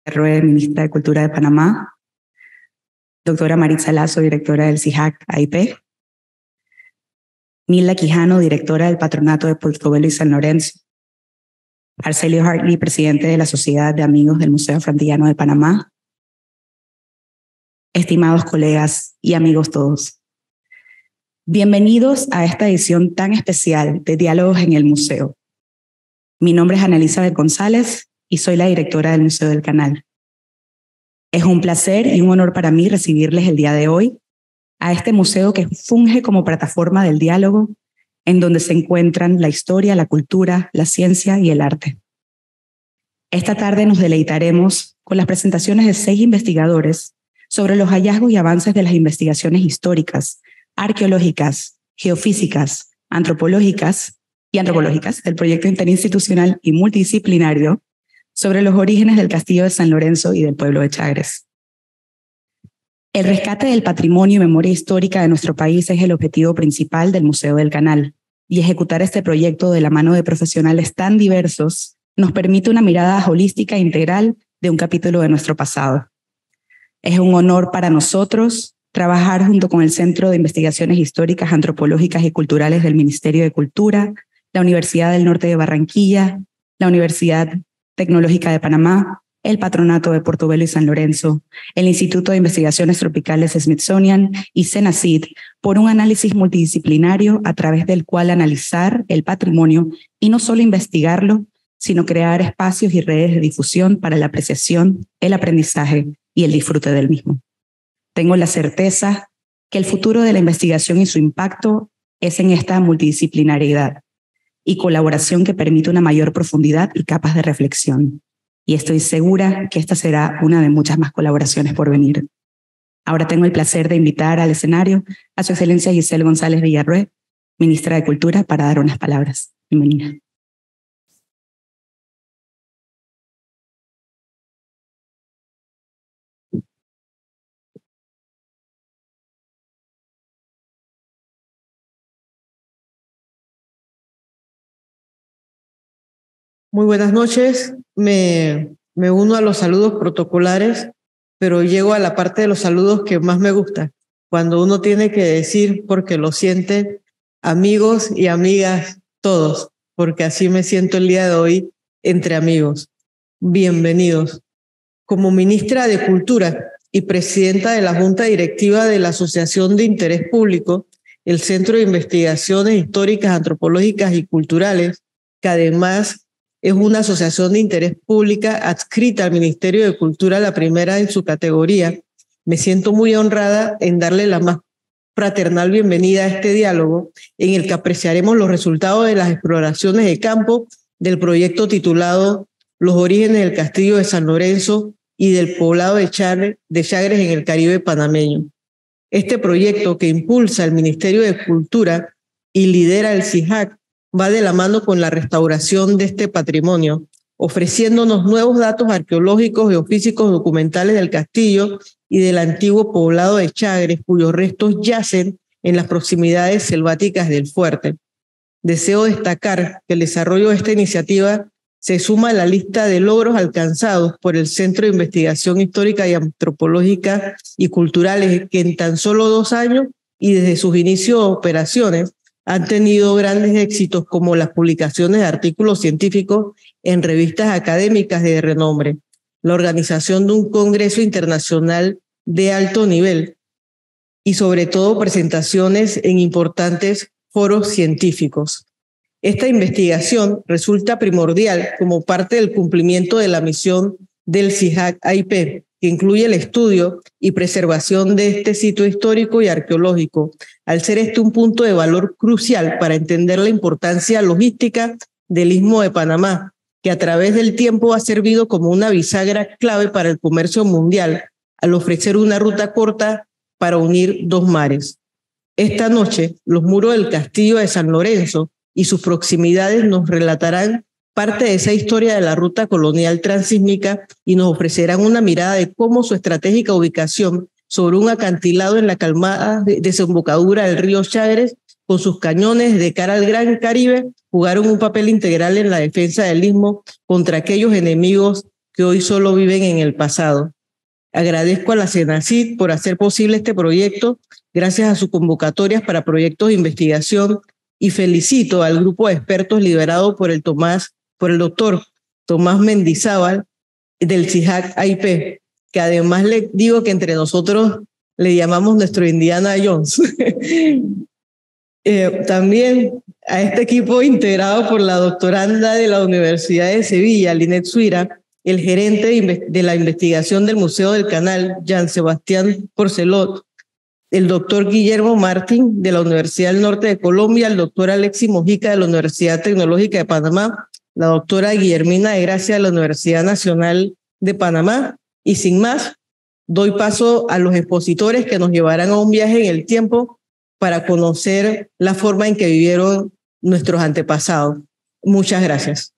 Villarroel, ministra de Cultura de Panamá, doctora Maritza Lazo, directora del CIHAC AIP, Mila Quijano, directora del Patronato de Portobelo y San Lorenzo, Arcelio Hartley, presidente de la Sociedad de Amigos del Museo Frantillano de Panamá, estimados colegas y amigos todos. Bienvenidos a esta edición tan especial de Diálogos en el Museo. Mi nombre es Ana Elizabeth González y soy la directora del Museo del Canal. Es un placer y un honor para mí recibirles el día de hoy a este museo que funge como plataforma del diálogo en donde se encuentran la historia, la cultura, la ciencia y el arte. Esta tarde nos deleitaremos con las presentaciones de 6 investigadores sobre los hallazgos y avances de las investigaciones históricas, arqueológicas, geofísicas, antropológicas del proyecto interinstitucional y multidisciplinario sobre los orígenes del Castillo de San Lorenzo y del pueblo de Chagres. El rescate del patrimonio y memoria histórica de nuestro país es el objetivo principal del Museo del Canal, y ejecutar este proyecto de la mano de profesionales tan diversos nos permite una mirada holística e integral de un capítulo de nuestro pasado. Es un honor para nosotros trabajar junto con el Centro de Investigaciones Históricas, Antropológicas y Culturales del Ministerio de Cultura, la Universidad del Norte de Barranquilla, la Universidad Tecnológica de Panamá, el Patronato de Portobelo y San Lorenzo, el Instituto de Investigaciones Tropicales Smithsonian y CENACYT por un análisis multidisciplinario a través del cual analizar el patrimonio y no solo investigarlo, sino crear espacios y redes de difusión para la apreciación, el aprendizaje y el disfrute del mismo. Tengo la certeza que el futuro de la investigación y su impacto es en esta multidisciplinariedad y colaboración que permite una mayor profundidad y capas de reflexión. Y estoy segura que esta será una de muchas más colaboraciones por venir. Ahora tengo el placer de invitar al escenario a su excelencia Giselle González Villarroel, ministra de Cultura, para dar unas palabras. Bienvenida. Muy buenas noches. Me uno a los saludos protocolares, pero llego a la parte de los saludos que más me gusta, cuando uno tiene que decir, porque lo sienten, amigos y amigas todos, porque así me siento el día de hoy entre amigos. Bienvenidos. Como ministra de Cultura y presidenta de la Junta Directiva de la Asociación de Interés Público, el Centro de Investigaciones Históricas, Antropológicas y Culturales, que además es una asociación de interés pública adscrita al Ministerio de Cultura, la primera en su categoría. Me siento muy honrada en darle la más fraternal bienvenida a este diálogo en el que apreciaremos los resultados de las exploraciones de campo del proyecto titulado Los orígenes del Castillo de San Lorenzo y del poblado de Chagres en el Caribe panameño. Este proyecto, que impulsa el Ministerio de Cultura y lidera el CIHAC, va de la mano con la restauración de este patrimonio, ofreciéndonos nuevos datos arqueológicos, geofísicos, documentales del castillo y del antiguo poblado de Chagres, cuyos restos yacen en las proximidades selváticas del fuerte. Deseo destacar que el desarrollo de esta iniciativa se suma a la lista de logros alcanzados por el Centro de Investigación Histórica y Antropológica y Culturales, que en tan solo 2 años y desde sus inicios de operaciones han tenido grandes éxitos, como las publicaciones de artículos científicos en revistas académicas de renombre, la organización de un congreso internacional de alto nivel y sobre todo presentaciones en importantes foros científicos. Esta investigación resulta primordial como parte del cumplimiento de la misión del CIHAC AIP, que incluye el estudio y preservación de este sitio histórico y arqueológico, al ser este un punto de valor crucial para entender la importancia logística del Istmo de Panamá, que a través del tiempo ha servido como una bisagra clave para el comercio mundial, al ofrecer una ruta corta para unir 2 mares. Esta noche, los muros del Castillo de San Lorenzo y sus proximidades nos relatarán parte de esa historia de la ruta colonial transísmica y nos ofrecerán una mirada de cómo su estratégica ubicación sobre un acantilado en la calmada desembocadura del río Chagres, con sus cañones de cara al Gran Caribe, jugaron un papel integral en la defensa del Istmo contra aquellos enemigos que hoy solo viven en el pasado. Agradezco a la CENACIT por hacer posible este proyecto gracias a sus convocatorias para proyectos de investigación y felicito al grupo de expertos liderado por el doctor Tomás Mendizábal del CIJAC AIP, que además le digo que entre nosotros le llamamos nuestro Indiana Jones. También a este equipo integrado por la doctoranda de la Universidad de Sevilla, Linet Suira, el gerente de la investigación del Museo del Canal, Jean Sebastián Porcelot, el doctor Guillermo Martín de la Universidad del Norte de Colombia, el doctor Alexis Mojica de la Universidad Tecnológica de Panamá, la doctora Guillermina de Gracia de la Universidad Nacional de Panamá, y sin más, doy paso a los expositores que nos llevarán a un viaje en el tiempo para conocer la forma en que vivieron nuestros antepasados. Muchas gracias.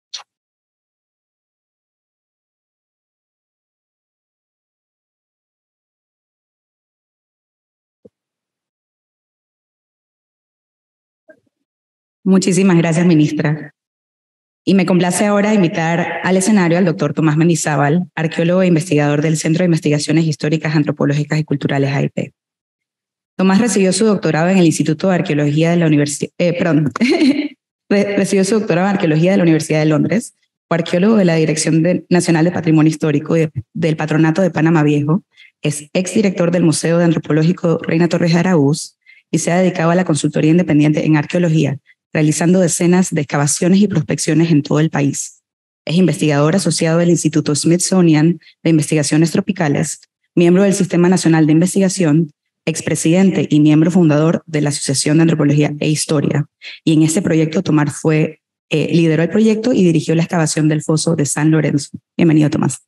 Muchísimas gracias, ministra. Y me complace ahora invitar al escenario al doctor Tomás Mendizábal, arqueólogo e investigador del Centro de Investigaciones Históricas, Antropológicas y Culturales AIP. Tomás recibió su doctorado en el Instituto de Arqueología de la Universidad, recibió su doctorado en Arqueología de la Universidad de Londres, fue arqueólogo de la Dirección Nacional de Patrimonio Histórico del Patronato de Panamá Viejo, es exdirector del Museo de Antropológico Reina Torres de Araúz y se ha dedicado a la consultoría independiente en arqueología, realizando decenas de excavaciones y prospecciones en todo el país. Es investigador asociado del Instituto Smithsonian de Investigaciones Tropicales, miembro del Sistema Nacional de Investigación, expresidente y miembro fundador de la Asociación de Antropología e Historia. Y en este proyecto, Tomás lideró el proyecto y dirigió la excavación del foso de San Lorenzo. Bienvenido, Tomás.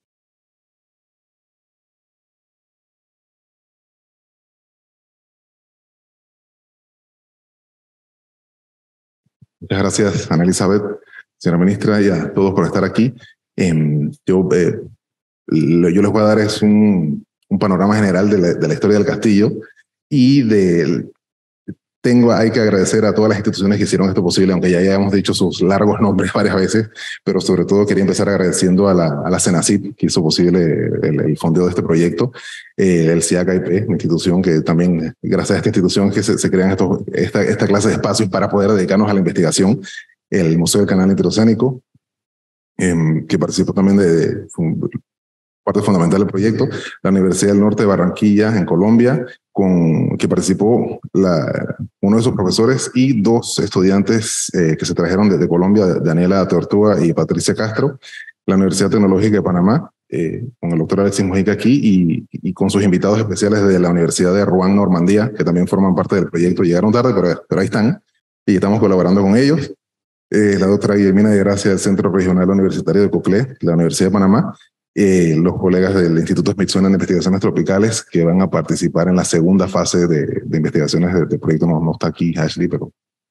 Muchas gracias, Ana Elizabeth, señora ministra, y a todos por estar aquí. Yo les voy a dar un panorama general de la historia del castillo y hay que agradecer a todas las instituciones que hicieron esto posible, aunque ya hayamos dicho sus largos nombres varias veces, pero sobre todo quería empezar agradeciendo a la CENACIT, que hizo posible el fondeo de este proyecto, el CIJAC AIP, una institución que también, gracias a esta institución, que se crean esta clase de espacios para poder dedicarnos a la investigación, el Museo del Canal Interoceánico, que participó también parte fundamental del proyecto, la Universidad del Norte de Barranquilla, en Colombia, que participó uno de sus profesores y dos estudiantes que se trajeron desde Colombia, Daniela Tortuga y Patricia Castro, la Universidad Tecnológica de Panamá, con el doctor Alexis Mojica aquí y con sus invitados especiales de la Universidad de Rouen, Normandía, que también forman parte del proyecto. Llegaron tarde, pero ahí están y estamos colaborando con ellos. La doctora Guillermina de Gracia del Centro Regional Universitario de Coclé, la Universidad de Panamá, los colegas del Instituto Smithsonian de Investigaciones Tropicales que van a participar en la segunda fase de investigaciones del proyecto. No está aquí Ashley, pero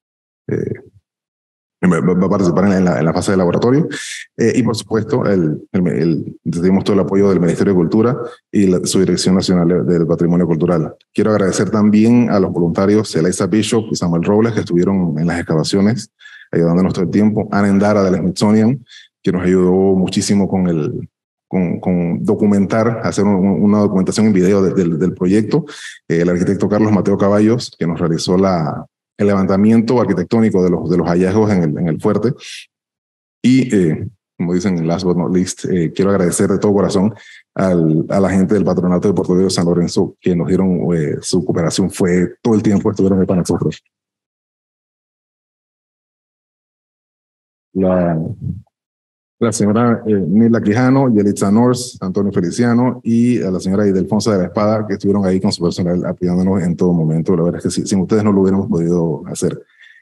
va a participar en la fase de laboratorio. Y por supuesto, tenemos todo el apoyo del Ministerio de Cultura y su Dirección Nacional del Patrimonio Cultural. Quiero agradecer también a los voluntarios Eliza Bishop y Samuel Robles, que estuvieron en las excavaciones, ayudándonos todo el tiempo. Ana Endara del Smithsonian, que nos ayudó muchísimo con documentar, hacer una documentación en video del proyecto. El arquitecto Carlos Mateo Caballos, que nos realizó el levantamiento arquitectónico de los hallazgos en el fuerte. Y, como dicen, last but not least, quiero agradecer de todo corazón a la gente del Patronato de Puerto Viejo de San Lorenzo, que nos dieron su cooperación, todo el tiempo estuvieron ahí para nosotros. La señora Nila Quijano, Yelitza Norse, Antonio Feliciano y a la señora Idelfonsa de la Espada, que estuvieron ahí con su personal apoyándonos en todo momento. La verdad es que sin ustedes no lo hubiéramos podido hacer.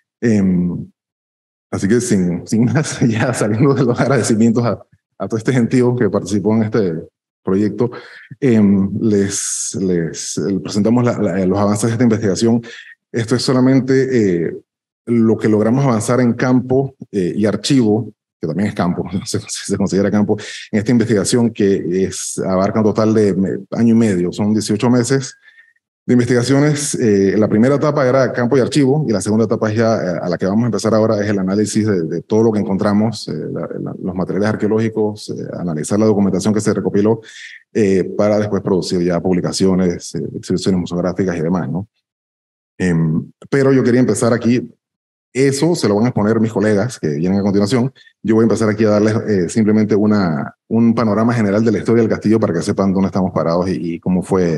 Así que sin más, ya saliendo de los agradecimientos a todo este gentío que participó en este proyecto, les presentamos los avances de esta investigación. Esto es solamente lo que logramos avanzar en campo y archivo, que también es campo, se considera campo, en esta investigación que abarca un total de año y medio, son 18 meses, de investigaciones. La primera etapa era campo y archivo, y la segunda etapa es ya a la que vamos a empezar ahora, es el análisis de todo lo que encontramos, los materiales arqueológicos, analizar la documentación que se recopiló para después producir ya publicaciones, exhibiciones museográficas y demás, ¿no? Pero yo quería empezar aquí. Eso se lo van a exponer mis colegas que vienen a continuación. Yo voy a empezar aquí a darles simplemente un panorama general de la historia del castillo para que sepan dónde estamos parados y cómo fue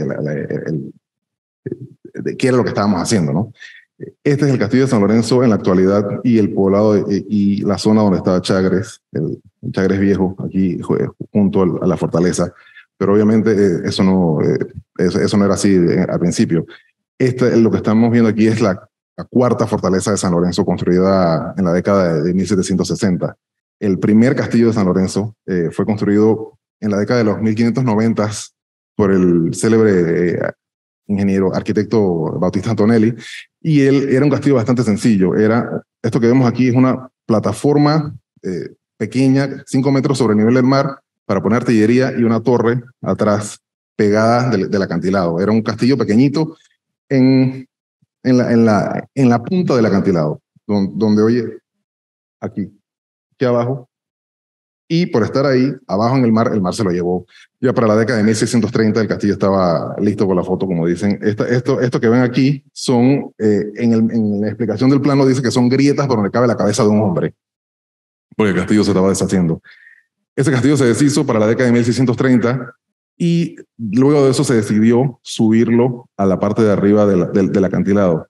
qué era lo que estábamos haciendo, ¿no? Este es el castillo de San Lorenzo en la actualidad y el poblado y la zona donde estaba Chagres, el Chagres Viejo, aquí junto a la fortaleza. Pero obviamente eso no era así al principio. Lo que estamos viendo aquí es la cuarta fortaleza de San Lorenzo, construida en la década de 1760. El primer castillo de San Lorenzo fue construido en la década de los 1590 por el célebre ingeniero, arquitecto Bautista Antonelli, y él era un castillo bastante sencillo. Esto que vemos aquí es una plataforma pequeña, 5 metros sobre el nivel del mar, para poner artillería y una torre atrás pegada del acantilado. Era un castillo pequeñito en la punta del acantilado, donde oye, aquí abajo, y por estar ahí, abajo en el mar se lo llevó. Ya para la década de 1630 el castillo estaba listo por la foto, como dicen. Esto que ven aquí son, en la explicación del plano dice que son grietas por donde cabe la cabeza de un hombre, porque el castillo se estaba deshaciendo. Ese castillo se deshizo para la década de 1630, y luego de eso se decidió subirlo a la parte de arriba del acantilado.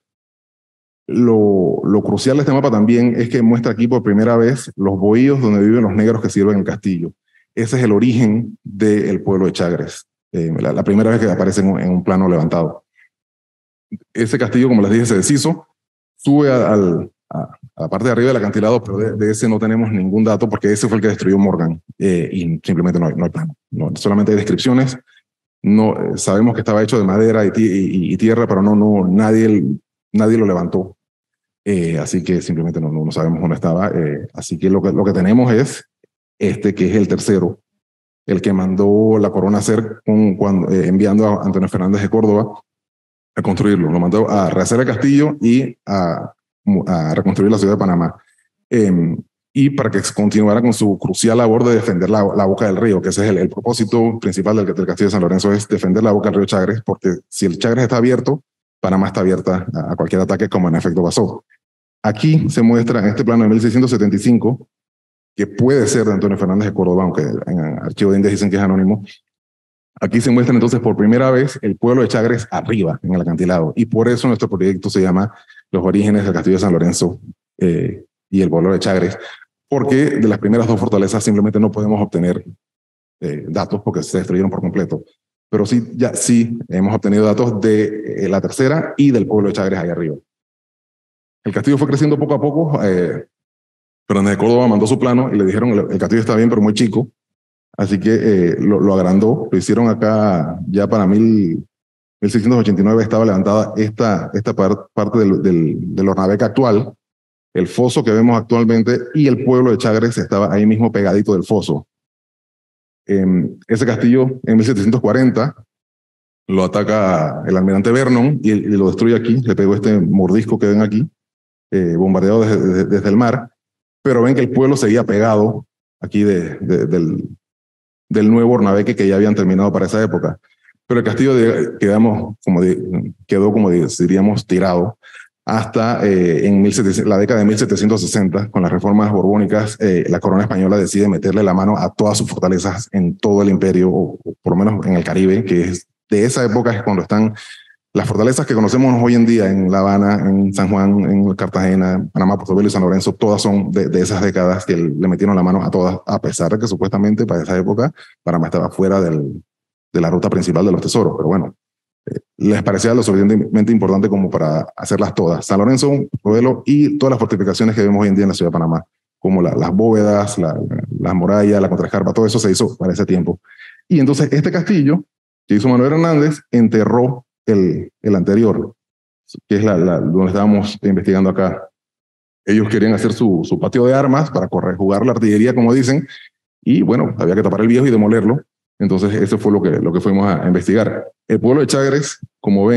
Lo crucial de este mapa también es que muestra aquí por primera vez los bohíos donde viven los negros que sirven el castillo. Ese es el origen del pueblo de Chagres, la primera vez que aparece en un plano levantado. Ese castillo, como les dije, se deshizo, sube a la parte de arriba del acantilado, pero de ese no tenemos ningún dato porque ese fue el que destruyó Morgan, y simplemente no hay plano. Solamente hay descripciones. Sabemos que estaba hecho de madera y tierra, pero nadie lo levantó. Así que simplemente no sabemos dónde estaba. Así que lo que tenemos es que es el tercero, el que mandó la corona a hacer enviando a Antonio Fernández de Córdoba a construirlo. Lo mandó a rehacer el castillo y a reconstruir la ciudad de Panamá. Y para que continuara con su crucial labor de defender la boca del río, que ese es el propósito principal del castillo de San Lorenzo, es defender la boca del río Chagres, porque si el Chagres está abierto, Panamá está abierta a cualquier ataque, como en efecto pasó. Aquí se muestra en este plano de 1675, que puede ser de Antonio Fernández de Córdoba, aunque en el Archivo de Indias dicen que es anónimo. Aquí se muestra entonces por primera vez el pueblo de Chagres arriba, en el acantilado. Y por eso nuestro proyecto se llama Los orígenes del castillo de San Lorenzo y el pueblo de Chagres, porque de las primeras dos fortalezas simplemente no podemos obtener datos porque se destruyeron por completo. Pero sí hemos obtenido datos de la tercera y del pueblo de Chagres ahí arriba. El castillo fue creciendo poco a poco. Fernández de Córdoba mandó su plano y le dijeron el castillo está bien, pero muy chico. Así que lo agrandó. Lo hicieron acá ya para 1689. Estaba levantada esta parte del Ornabeca actual, el foso que vemos actualmente, y el pueblo de Chagres estaba ahí mismo pegadito del foso. Ese castillo en 1740 lo ataca el almirante Vernon y lo destruye aquí. Le pegó este mordisco que ven aquí, bombardeado desde el mar, pero ven que el pueblo seguía pegado aquí del nuevo Ornabeque que ya habían terminado para esa época. Pero el castillo quedó como diríamos tirado hasta la década de 1760, con las reformas borbónicas. La corona española decide meterle la mano a todas sus fortalezas en todo el imperio, o por lo menos en el Caribe, que es de esa época, es cuando están las fortalezas que conocemos hoy en día en La Habana, en San Juan, en Cartagena, Panamá, Puerto Bello y San Lorenzo. Todas son de esas décadas que le metieron la mano a todas, a pesar de que supuestamente para esa época Panamá estaba fuera de la ruta principal de los tesoros. Pero bueno, les parecía lo suficientemente importante como para hacerlas todas. San Lorenzo, Pueblo y todas las fortificaciones que vemos hoy en día en la ciudad de Panamá, como las bóvedas, las murallas, la contraescarpa, todo eso se hizo para ese tiempo. Y entonces este castillo que hizo Manuel Hernández enterró el anterior, que es donde estábamos investigando acá. Ellos querían hacer su patio de armas para jugar la artillería, como dicen, y bueno, había que tapar el viejo y demolerlo. Entonces eso fue lo que fuimos a investigar. El pueblo de Chagres, como ven,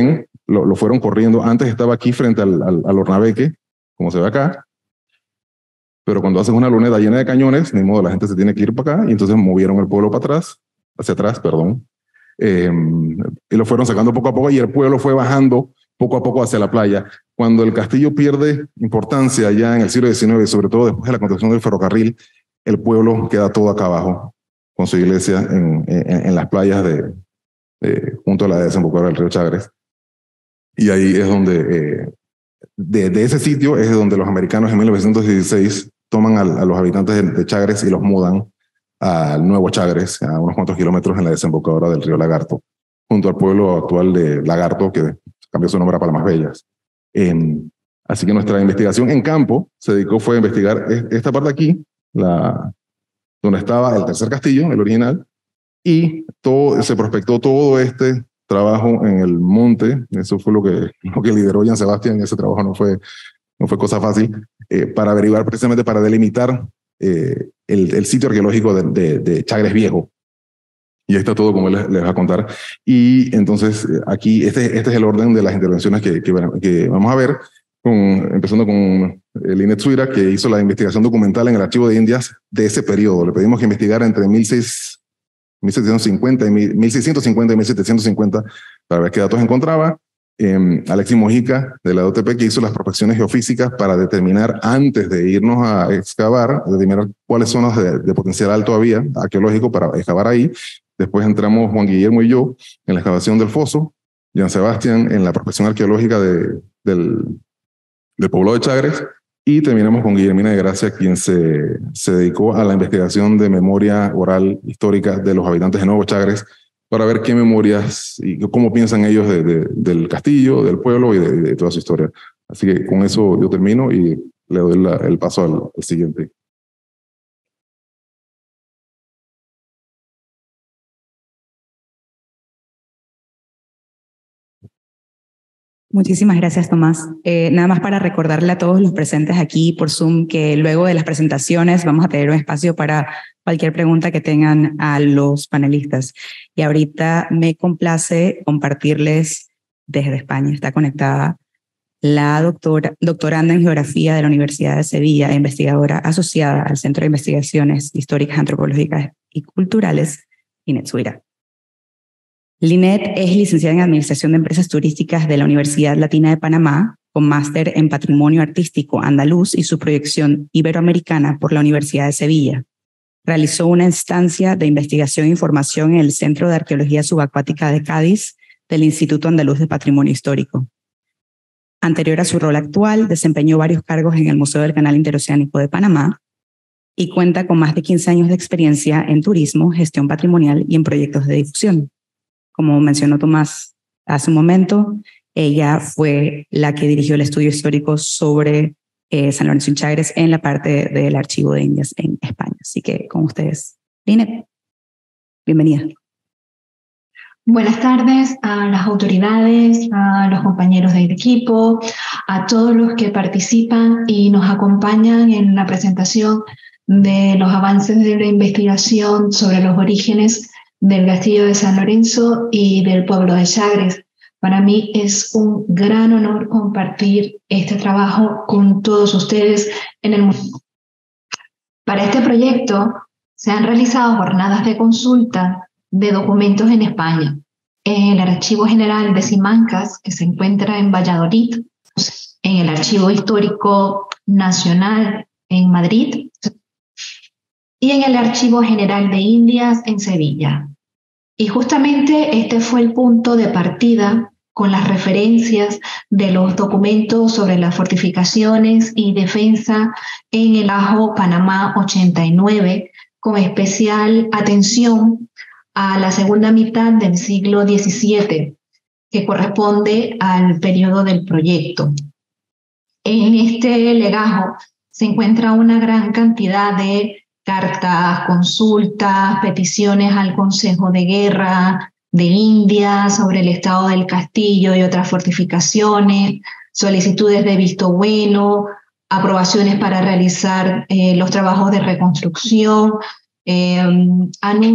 lo fueron corriendo. Antes estaba aquí frente al Hornabeque, como se ve acá, pero cuando haces una luneta llena de cañones, ni modo, la gente se tiene que ir para acá, y entonces movieron el pueblo para atrás, hacia atrás, perdón, y lo fueron sacando poco a poco, y el pueblo fue bajando poco a poco hacia la playa. Cuando el castillo pierde importancia ya en el siglo XIX, sobre todo después de la construcción del ferrocarril, el pueblo queda todo acá abajo, con su iglesia en las playas junto a la desembocadura del río Chagres. Y ahí es donde, de ese sitio es donde los americanos en 1916 toman a los habitantes de Chagres y los mudan al Nuevo Chagres, a unos cuantos kilómetros en la desembocadura del río Lagarto, junto al pueblo actual de Lagarto, que cambió su nombre a Palmas Bellas. Así que nuestra investigación en campo fue a investigar esta parte aquí, donde estaba el tercer castillo, el original, y se prospectó todo este trabajo en el monte. Eso fue lo que lideró Jean Sebastián. Ese trabajo no fue cosa fácil, para averiguar, precisamente para delimitar el sitio arqueológico de Chagres Viejo. Y ahí está todo, como les va a contar. Y entonces aquí este es el orden de las intervenciones que vamos a ver, empezando con Linet Suira, que hizo la investigación documental en el Archivo de Indias de ese periodo. Le pedimos que investigara entre 1650 y 1750 para ver qué datos encontraba. Alexis Mojica, de la OTP, que hizo las prospecciones geofísicas para determinar, antes de irnos a excavar, determinar cuáles zonas de potencial alto había arqueológico para excavar ahí. Después entramos Juan Guillermo y yo en la excavación del foso, Jean Sebastián en la prospección arqueológica del poblado de Chagres, y terminamos con Guillermina de Gracia, quien se dedicó a la investigación de memoria oral histórica de los habitantes de Nuevo Chagres, para ver qué memorias y cómo piensan ellos del castillo, del pueblo y de toda su historia. Así que con eso yo termino y le doy el paso al siguiente. Muchísimas gracias, Tomás. Nada más para recordarle a todos los presentes aquí por Zoom que luego de las presentaciones vamos a tener un espacio para cualquier pregunta que tengan a los panelistas. Y ahorita me complace compartirles desde España. Está conectada la doctoranda en Geografía de la Universidad de Sevilla, investigadora asociada al Centro de Investigaciones Históricas, Antropológicas y Culturales, Linet Suira. Linet es licenciada en Administración de Empresas Turísticas de la Universidad Latina de Panamá, con máster en Patrimonio Artístico Andaluz y su proyección iberoamericana por la Universidad de Sevilla. Realizó una estancia de investigación e información en el Centro de Arqueología Subacuática de Cádiz del Instituto Andaluz de Patrimonio Histórico. Anterior a su rol actual, desempeñó varios cargos en el Museo del Canal Interoceánico de Panamá y cuenta con más de 15 años de experiencia en turismo, gestión patrimonial y en proyectos de difusión. Como mencionó Tomás hace un momento, ella fue la que dirigió el estudio histórico sobre San Lorenzo y Chagres en la parte del Archivo de Indias en España. Así que con ustedes, Linet, bienvenida. Buenas tardes a las autoridades, a los compañeros del equipo, a todos los que participan y nos acompañan en la presentación de los avances de la investigación sobre los orígenes del castillo de San Lorenzo y del pueblo de Chagres. Para mí es un gran honor compartir este trabajo con todos ustedes en el mundo. Para este proyecto se han realizado jornadas de consulta de documentos en España, en el Archivo General de Simancas, que se encuentra en Valladolid, en el Archivo Histórico Nacional en Madrid y en el Archivo General de Indias en Sevilla. Y justamente este fue el punto de partida con las referencias de los documentos sobre las fortificaciones y defensa en el Ajo Panamá 89, con especial atención a la segunda mitad del siglo XVII, que corresponde al periodo del proyecto. En este legajo se encuentra una gran cantidad de cartas, consultas, peticiones al Consejo de Guerra de India sobre el estado del castillo y otras fortificaciones, solicitudes de visto bueno, aprobaciones para realizar los trabajos de reconstrucción,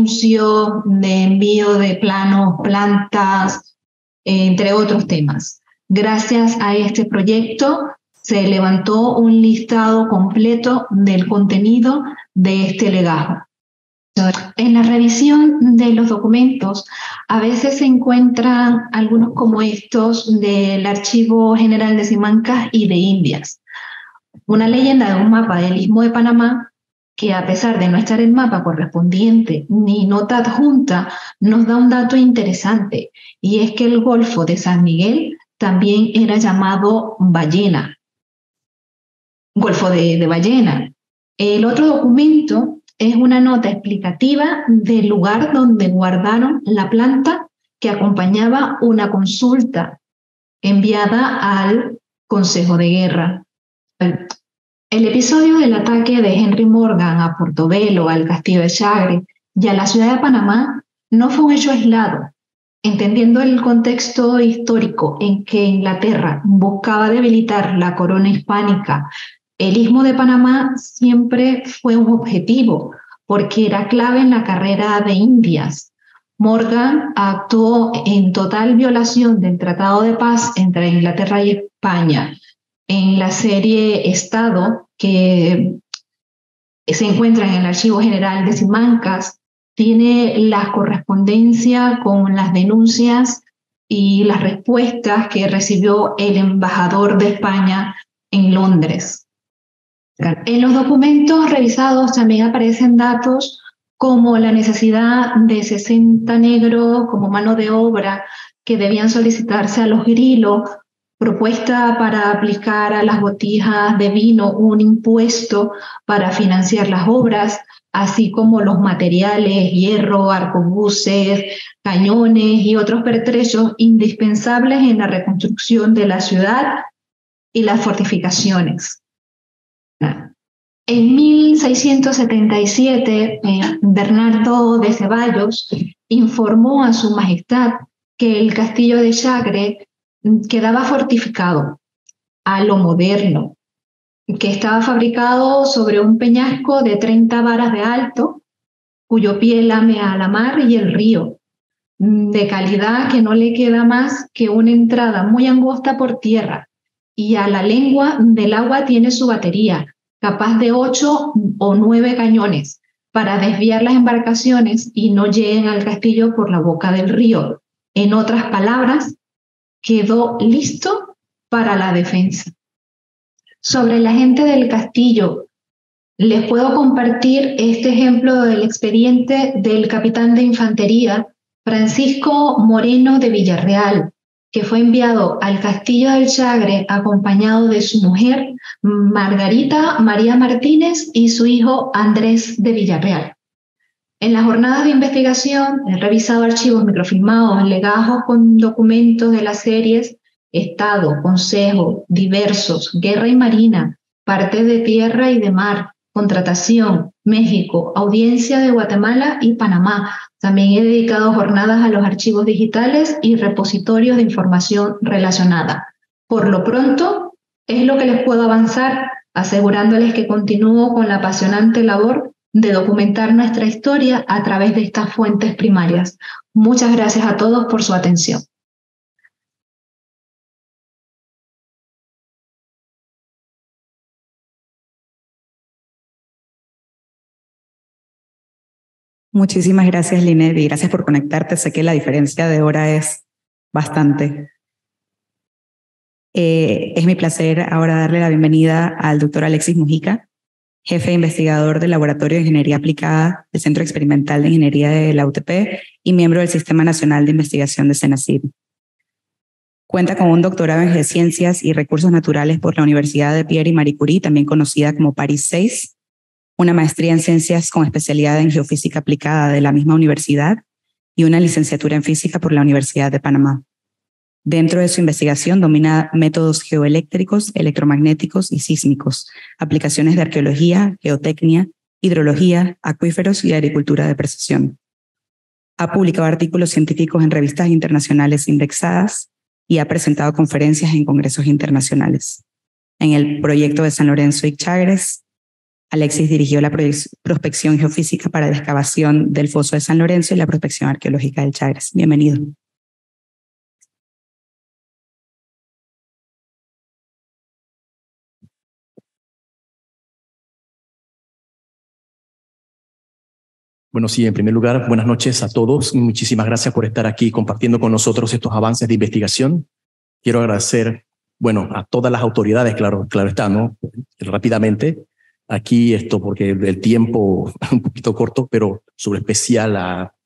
anuncios de envío de planos, plantas, entre otros temas. Gracias a este proyecto se levantó un listado completo del contenido de este legajo. En la revisión de los documentos, a veces se encuentran algunos como estos del Archivo General de Simancas y de Indias. Una leyenda de un mapa del Istmo de Panamá que, a pesar de no estar el mapa correspondiente ni nota adjunta, nos da un dato interesante, y es que el Golfo de San Miguel también era llamado Ballena, Golfo de Ballena. El otro documento es una nota explicativa del lugar donde guardaron la planta que acompañaba una consulta enviada al Consejo de Guerra. El episodio del ataque de Henry Morgan a Portobelo, al castillo de Chagre y a la ciudad de Panamá no fue un hecho aislado. Entendiendo el contexto histórico en que Inglaterra buscaba debilitar la corona hispánica, el Istmo de Panamá siempre fue un objetivo porque era clave en la carrera de Indias. Morgan actuó en total violación del Tratado de Paz entre Inglaterra y España. En la serie Estado, que se encuentra en el Archivo General de Simancas, tiene la correspondencia con las denuncias y las respuestas que recibió el embajador de España en Londres. En los documentos revisados también aparecen datos como la necesidad de 60 negros como mano de obra que debían solicitarse a los grilos, propuesta para aplicar a las botijas de vino un impuesto para financiar las obras, así como los materiales, hierro, arcabuces, cañones y otros pertrechos indispensables en la reconstrucción de la ciudad y las fortificaciones. En 1677, Bernardo de Ceballos informó a su majestad que el castillo de Chagre quedaba fortificado a lo moderno, que estaba fabricado sobre un peñasco de 30 varas de alto, cuyo pie lame a la mar y el río, de calidad que no le queda más que una entrada muy angosta por tierra, y a la lengua del agua tiene su batería, capaz de 8 o 9 cañones, para desviar las embarcaciones y no lleguen al castillo por la boca del río. En otras palabras, quedó listo para la defensa. Sobre la gente del castillo, les puedo compartir este ejemplo del expediente del capitán de infantería Francisco Moreno de Villarreal, que fue enviado al castillo del Chagre acompañado de su mujer Margarita María Martínez y su hijo Andrés de Villarreal. En las jornadas de investigación he revisado archivos microfilmados, legajos con documentos de las series Estado, Consejo, Diversos, Guerra y Marina, Parte de Tierra y de Mar, Contratación, México, Audiencia de Guatemala y Panamá. También he dedicado jornadas a los archivos digitales y repositorios de información relacionada. Por lo pronto, es lo que les puedo avanzar, asegurándoles que continúo con la apasionante labor de documentar nuestra historia a través de estas fuentes primarias. Muchas gracias a todos por su atención. Muchísimas gracias, Linet, y gracias por conectarte. Sé que la diferencia de hora es bastante. Es mi placer ahora darle la bienvenida al doctor Alexis Mujica, jefe investigador del Laboratorio de Ingeniería Aplicada del Centro Experimental de Ingeniería de la UTP y miembro del Sistema Nacional de Investigación de CENACID. Cuenta con un doctorado en Geociencias y Recursos Naturales por la Universidad de Pierre y Marie Curie, también conocida como París 6, una maestría en Ciencias con especialidad en Geofísica Aplicada de la misma universidad y una licenciatura en Física por la Universidad de Panamá. Dentro de su investigación domina métodos geoeléctricos, electromagnéticos y sísmicos, aplicaciones de arqueología, geotecnia, hidrología, acuíferos y agricultura de precisión. Ha publicado artículos científicos en revistas internacionales indexadas y ha presentado conferencias en congresos internacionales. En el proyecto de San Lorenzo y Chagres, Alexis dirigió la prospección geofísica para la excavación del foso de San Lorenzo y la prospección arqueológica del Chagres. Bienvenido. Bueno, sí, en primer lugar, buenas noches a todos. Muchísimas gracias por estar aquí compartiendo con nosotros estos avances de investigación. Quiero agradecer, bueno, a todas las autoridades, claro está, ¿no? Rápidamente, aquí porque el tiempo es un poquito corto, pero sobre especial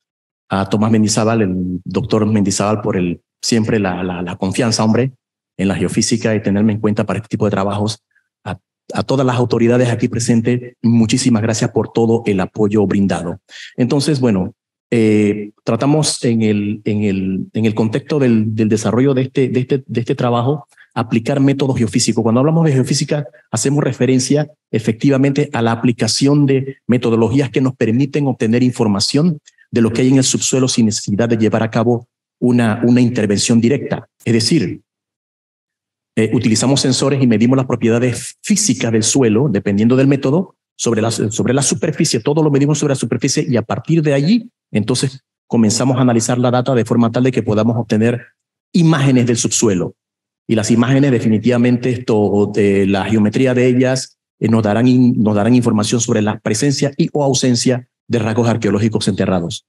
a Tomás Mendizábal, el doctor Mendizábal, por siempre la confianza, hombre, en la geofísica y tenerme en cuenta para este tipo de trabajos. A todas las autoridades aquí presentes, muchísimas gracias por todo el apoyo brindado. Entonces, bueno, tratamos en el contexto del desarrollo de este trabajo aplicar métodos geofísicos. Cuando hablamos de geofísica, hacemos referencia efectivamente a la aplicación de metodologías que nos permiten obtener información de lo que hay en el subsuelo sin necesidad de llevar a cabo una intervención directa. Es decir, utilizamos sensores y medimos las propiedades físicas del suelo, dependiendo del método, sobre la superficie. Todo lo medimos sobre la superficie y a partir de allí, entonces, comenzamos a analizar la data de forma tal de que podamos obtener imágenes del subsuelo. Y las imágenes definitivamente, la geometría de ellas nos darán información sobre la presencia y o ausencia de rasgos arqueológicos enterrados.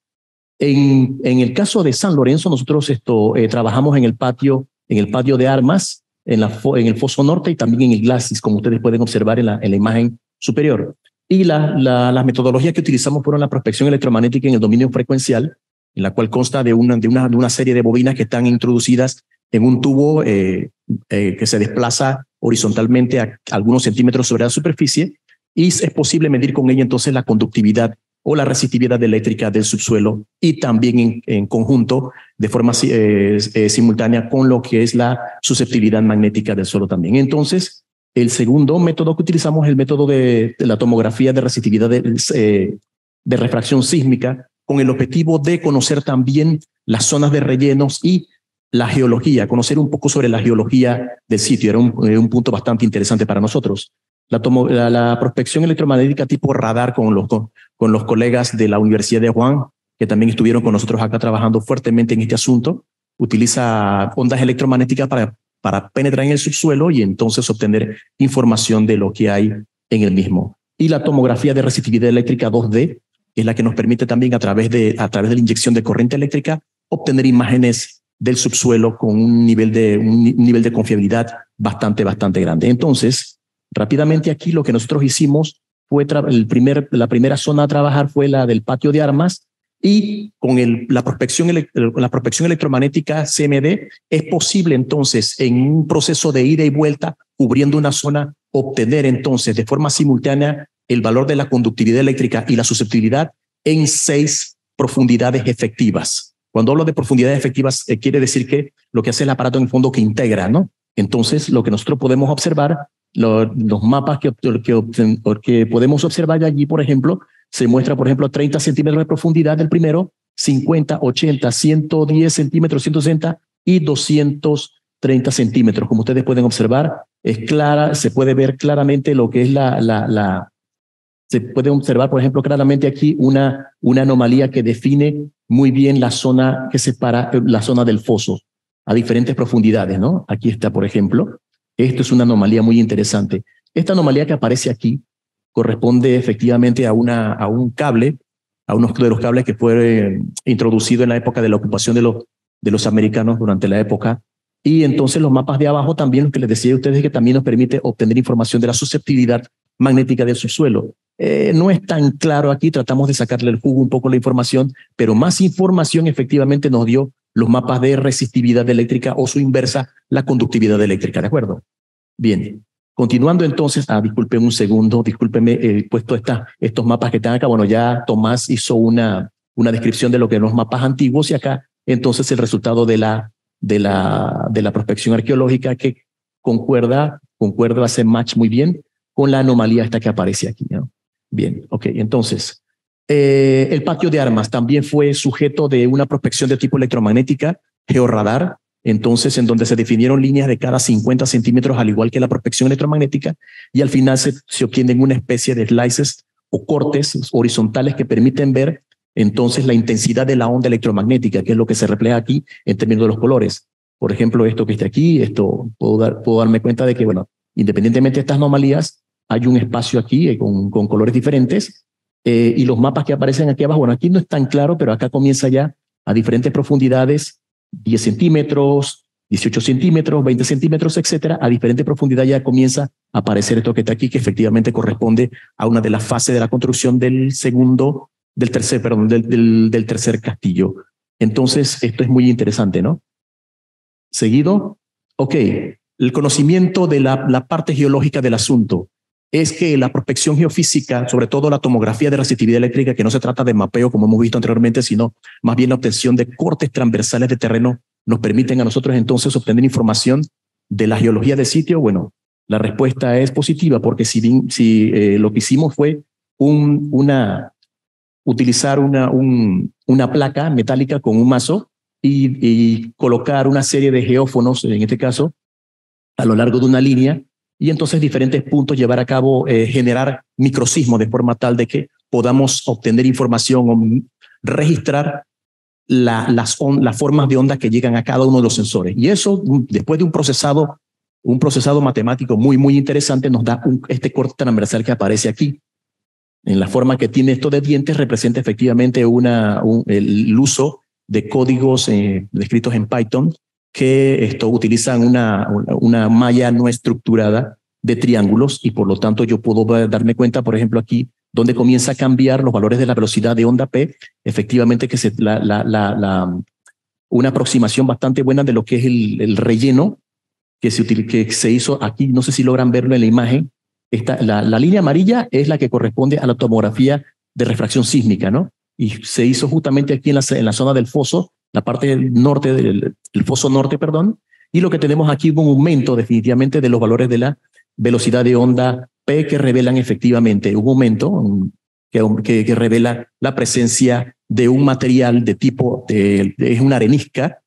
En el caso de San Lorenzo, nosotros trabajamos en el patio de armas, en el foso norte y también en el glacis, como ustedes pueden observar en la imagen superior. Y las metodologías que utilizamos fueron la prospección electromagnética en el dominio frecuencial, en la cual consta de una serie de bobinas que están introducidas en un tubo que se desplaza horizontalmente a algunos centímetros sobre la superficie, y es posible medir con ella entonces la conductividad o la resistividad eléctrica del subsuelo y también en conjunto de forma simultánea con lo que es la susceptibilidad magnética del suelo también. Entonces, el segundo método que utilizamos es el método de la tomografía de resistividad de refracción sísmica, con el objetivo de conocer también las zonas de rellenos y la geología, conocer un poco sobre la geología del sitio. Era un punto bastante interesante para nosotros. La prospección electromagnética tipo radar con los colegas de la Universidad de Juan, que también estuvieron con nosotros acá trabajando fuertemente en este asunto, utiliza ondas electromagnéticas para penetrar en el subsuelo y entonces obtener información de lo que hay en el mismo. Y la tomografía de resistividad eléctrica 2D es la que nos permite también a través de la inyección de corriente eléctrica obtener imágenes del subsuelo con un nivel de confiabilidad bastante grande. Entonces, rápidamente aquí lo que nosotros hicimos fue la primera zona a trabajar fue la del patio de armas, y con la prospección electromagnética CMD es posible entonces en un proceso de ida y vuelta cubriendo una zona obtener entonces de forma simultánea el valor de la conductividad eléctrica y la susceptibilidad en 6 profundidades efectivas. Cuando hablo de profundidades efectivas quiere decir que lo que hace el aparato en el fondo que integra, ¿no? Entonces lo que nosotros podemos observar, los mapas que podemos observar allí, por ejemplo, se muestra, por ejemplo, 30 centímetros de profundidad del primero, 50, 80, 110 centímetros, 160 y 230 centímetros. Como ustedes pueden observar, se puede ver claramente lo que es se puede observar, por ejemplo, claramente aquí una anomalía que define muy bien la zona que separa la zona del foso a diferentes profundidades, ¿no? Aquí está, por ejemplo. Esto es una anomalía muy interesante. Esta anomalía que aparece aquí corresponde efectivamente a un cable, a uno de los cables que fue introducido en la época de la ocupación de los americanos durante la época. Y entonces los mapas de abajo también, lo que les decía a ustedes, que también nos permite obtener información de la susceptibilidad magnética del subsuelo. No es tan claro aquí, tratamos de sacarle el jugo un poco a la información, pero más información efectivamente nos dio los mapas de resistividad eléctrica o su inversa, la conductividad eléctrica, ¿de acuerdo? Bien, continuando entonces, disculpen un segundo, discúlpenme, he puesto estos mapas que están acá. Bueno, ya Tomás hizo una descripción de lo que son los mapas antiguos y acá entonces el resultado de la prospección arqueológica que concuerda, hace match muy bien con la anomalía esta que aparece aquí, ¿no? Bien, ok, entonces el patio de armas también fue sujeto de una prospección de tipo electromagnética, georradar, entonces en donde se definieron líneas de cada 50 centímetros, al igual que la prospección electromagnética, y al final se obtienen una especie de slices o cortes horizontales que permiten ver entonces la intensidad de la onda electromagnética, que es lo que se refleja aquí en términos de los colores. Por ejemplo, esto que está aquí, puedo darme cuenta de que, bueno, independientemente de estas anomalías, hay un espacio aquí con colores diferentes, y los mapas que aparecen aquí abajo, bueno, aquí no es tan claro, pero acá comienza ya a diferentes profundidades, 10 centímetros, 18 centímetros, 20 centímetros, etcétera. A diferente profundidad ya comienza a aparecer esto que está aquí, que efectivamente corresponde a una de las fases de la construcción del tercer castillo. Entonces, esto es muy interesante, ¿no? Seguido, ok, el conocimiento de la parte geológica del asunto es que la prospección geofísica, sobre todo la tomografía de resistividad eléctrica, que no se trata de mapeo como hemos visto anteriormente, sino más bien la obtención de cortes transversales de terreno, nos permiten a nosotros entonces obtener información de la geología del sitio. Bueno, la respuesta es positiva, porque si lo que hicimos fue utilizar una placa metálica con un mazo y colocar una serie de geófonos, en este caso, a lo largo de una línea, y entonces diferentes puntos llevar a cabo, generar microsismos de forma tal de que podamos obtener información o registrar las formas de onda que llegan a cada uno de los sensores. Y eso, después de un procesado matemático muy, muy interesante, nos da este corte transversal que aparece aquí. En la forma que tiene esto de dientes, representa efectivamente el uso de códigos descritos en Python que utilizan una malla no estructurada de triángulos, y por lo tanto yo puedo darme cuenta, por ejemplo, aquí donde comienza a cambiar los valores de la velocidad de onda P, efectivamente que una aproximación bastante buena de lo que es el relleno que se hizo aquí. No sé si logran verlo en la imagen. La línea amarilla es la que corresponde a la tomografía de refracción sísmica, ¿no? Y se hizo justamente aquí en la zona del foso, la parte norte el foso norte, perdón, y lo que tenemos aquí es un aumento definitivamente de los valores de la velocidad de onda P, que revelan efectivamente un aumento que revela la presencia de un material de tipo, es una arenisca,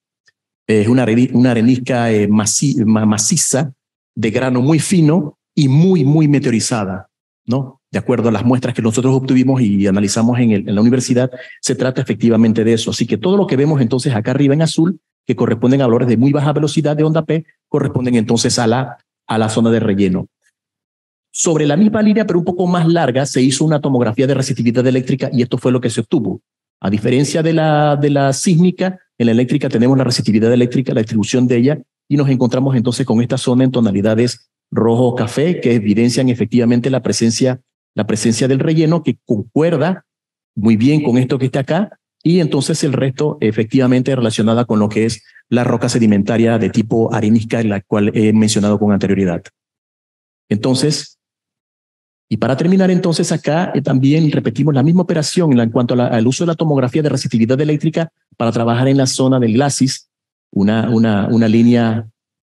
maciza, de grano muy fino y muy, muy meteorizada, ¿no? De acuerdo a las muestras que nosotros obtuvimos y analizamos en la universidad, se trata efectivamente de eso. Así que todo lo que vemos entonces acá arriba en azul, que corresponden a valores de muy baja velocidad de onda P, corresponden entonces a la zona de relleno. Sobre la misma línea, pero un poco más larga, se hizo una tomografía de resistividad eléctrica, y esto fue lo que se obtuvo. A diferencia de la sísmica, en la eléctrica tenemos la resistividad eléctrica, la distribución de ella, y nos encontramos entonces con esta zona en tonalidades rojo o café, que evidencian efectivamente la presencia del relleno, que concuerda muy bien con esto que está acá, y entonces el resto efectivamente relacionada con lo que es la roca sedimentaria de tipo arenisca, en la cual he mencionado con anterioridad. Entonces, y para terminar entonces acá también repetimos la misma operación en cuanto al uso de la tomografía de resistividad eléctrica para trabajar en la zona del glacis, una línea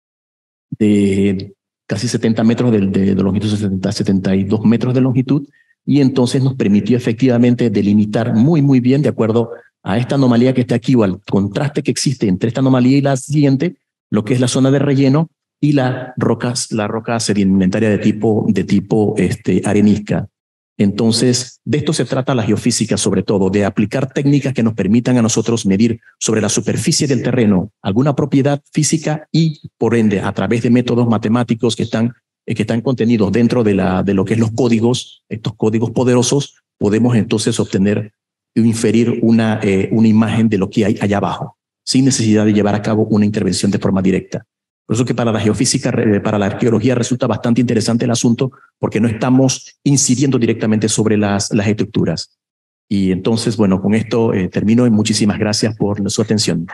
de casi 70 metros de longitud, 72 metros de longitud, y entonces nos permitió efectivamente delimitar muy, muy bien, de acuerdo a esta anomalía que está aquí, o al contraste que existe entre esta anomalía y la siguiente, lo que es la zona de relleno y la roca sedimentaria de tipo arenisca. Entonces, de esto se trata la geofísica, sobre todo, de aplicar técnicas que nos permitan a nosotros medir sobre la superficie del terreno alguna propiedad física, y, por ende, a través de métodos matemáticos que están contenidos dentro de lo que es los códigos, estos códigos poderosos, podemos entonces obtener o inferir una imagen de lo que hay allá abajo, sin necesidad de llevar a cabo una intervención de forma directa. Por eso que para la geofísica, para la arqueología, resulta bastante interesante el asunto, porque no estamos incidiendo directamente sobre las estructuras. Y entonces, bueno, con esto termino, y muchísimas gracias por su atención.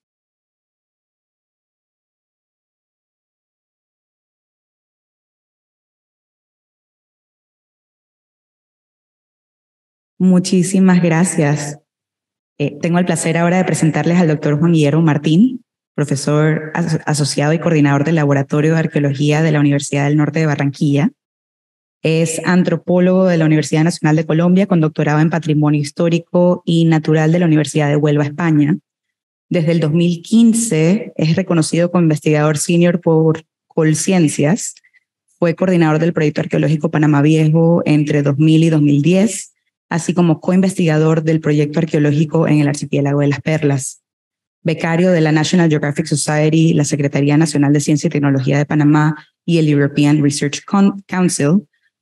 Muchísimas gracias. Tengo el placer ahora de presentarles al doctor Juan Guillermo Martín, profesor asociado y coordinador del Laboratorio de Arqueología de la Universidad del Norte de Barranquilla. Es antropólogo de la Universidad Nacional de Colombia, con doctorado en Patrimonio Histórico y Natural de la Universidad de Huelva, España. Desde el 2015 es reconocido como investigador senior por Colciencias. Fue coordinador del proyecto arqueológico Panamá Viejo entre 2000 y 2010, así como coinvestigador del proyecto arqueológico en el archipiélago de las Perlas. Becario de la National Geographic Society, la Secretaría Nacional de Ciencia y Tecnología de Panamá y el European Research Council.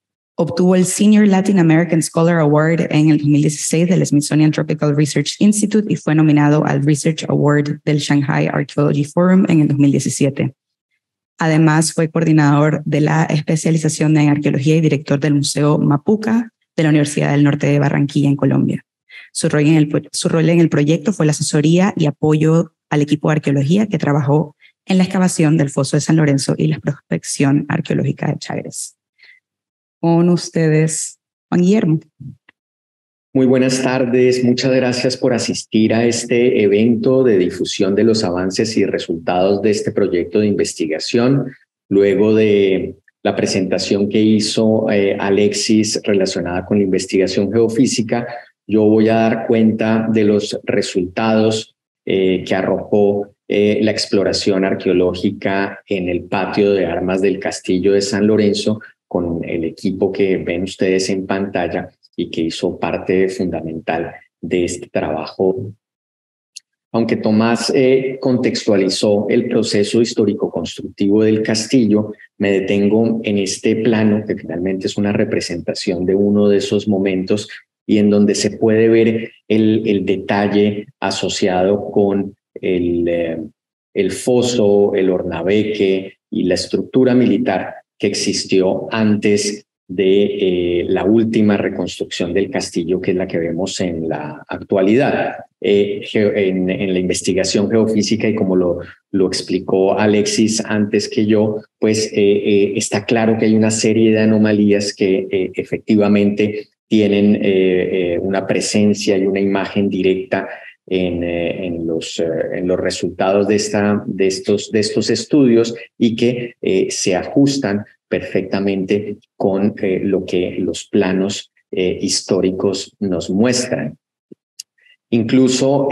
Obtuvo el Senior Latin American Scholar Award en el 2016 del Smithsonian Tropical Research Institute y fue nominado al Research Award del Shanghai Archaeology Forum en el 2017. Además, fue coordinador de la especialización en arqueología y director del Museo Mapuca de la Universidad del Norte de Barranquilla, en Colombia. Su rol en el proyecto fue la asesoría y apoyo al equipo de arqueología que trabajó en la excavación del Foso de San Lorenzo y la prospección arqueológica de Chagres. Con ustedes, Juan Guillermo. Muy buenas tardes, muchas gracias por asistir a este evento de difusión de los avances y resultados de este proyecto de investigación. Luego de la presentación que hizo Alexis relacionada con la investigación geofísica, yo voy a dar cuenta de los resultados que arrojó la exploración arqueológica en el patio de armas del Castillo de San Lorenzo con el equipo que ven ustedes en pantalla y que hizo parte fundamental de este trabajo. Aunque Tomás contextualizó el proceso histórico-constructivo del castillo, me detengo en este plano, que finalmente es una representación de uno de esos momentos y en donde se puede ver el detalle asociado con el foso, el hornabeque y la estructura militar que existió antes de la última reconstrucción del castillo, que es la que vemos en la actualidad. En la investigación geofísica, y como lo explicó Alexis antes que yo, pues está claro que hay una serie de anomalías que efectivamente tienen una presencia y una imagen directa en los resultados de estos estudios y que se ajustan perfectamente con lo que los planos históricos nos muestran. Incluso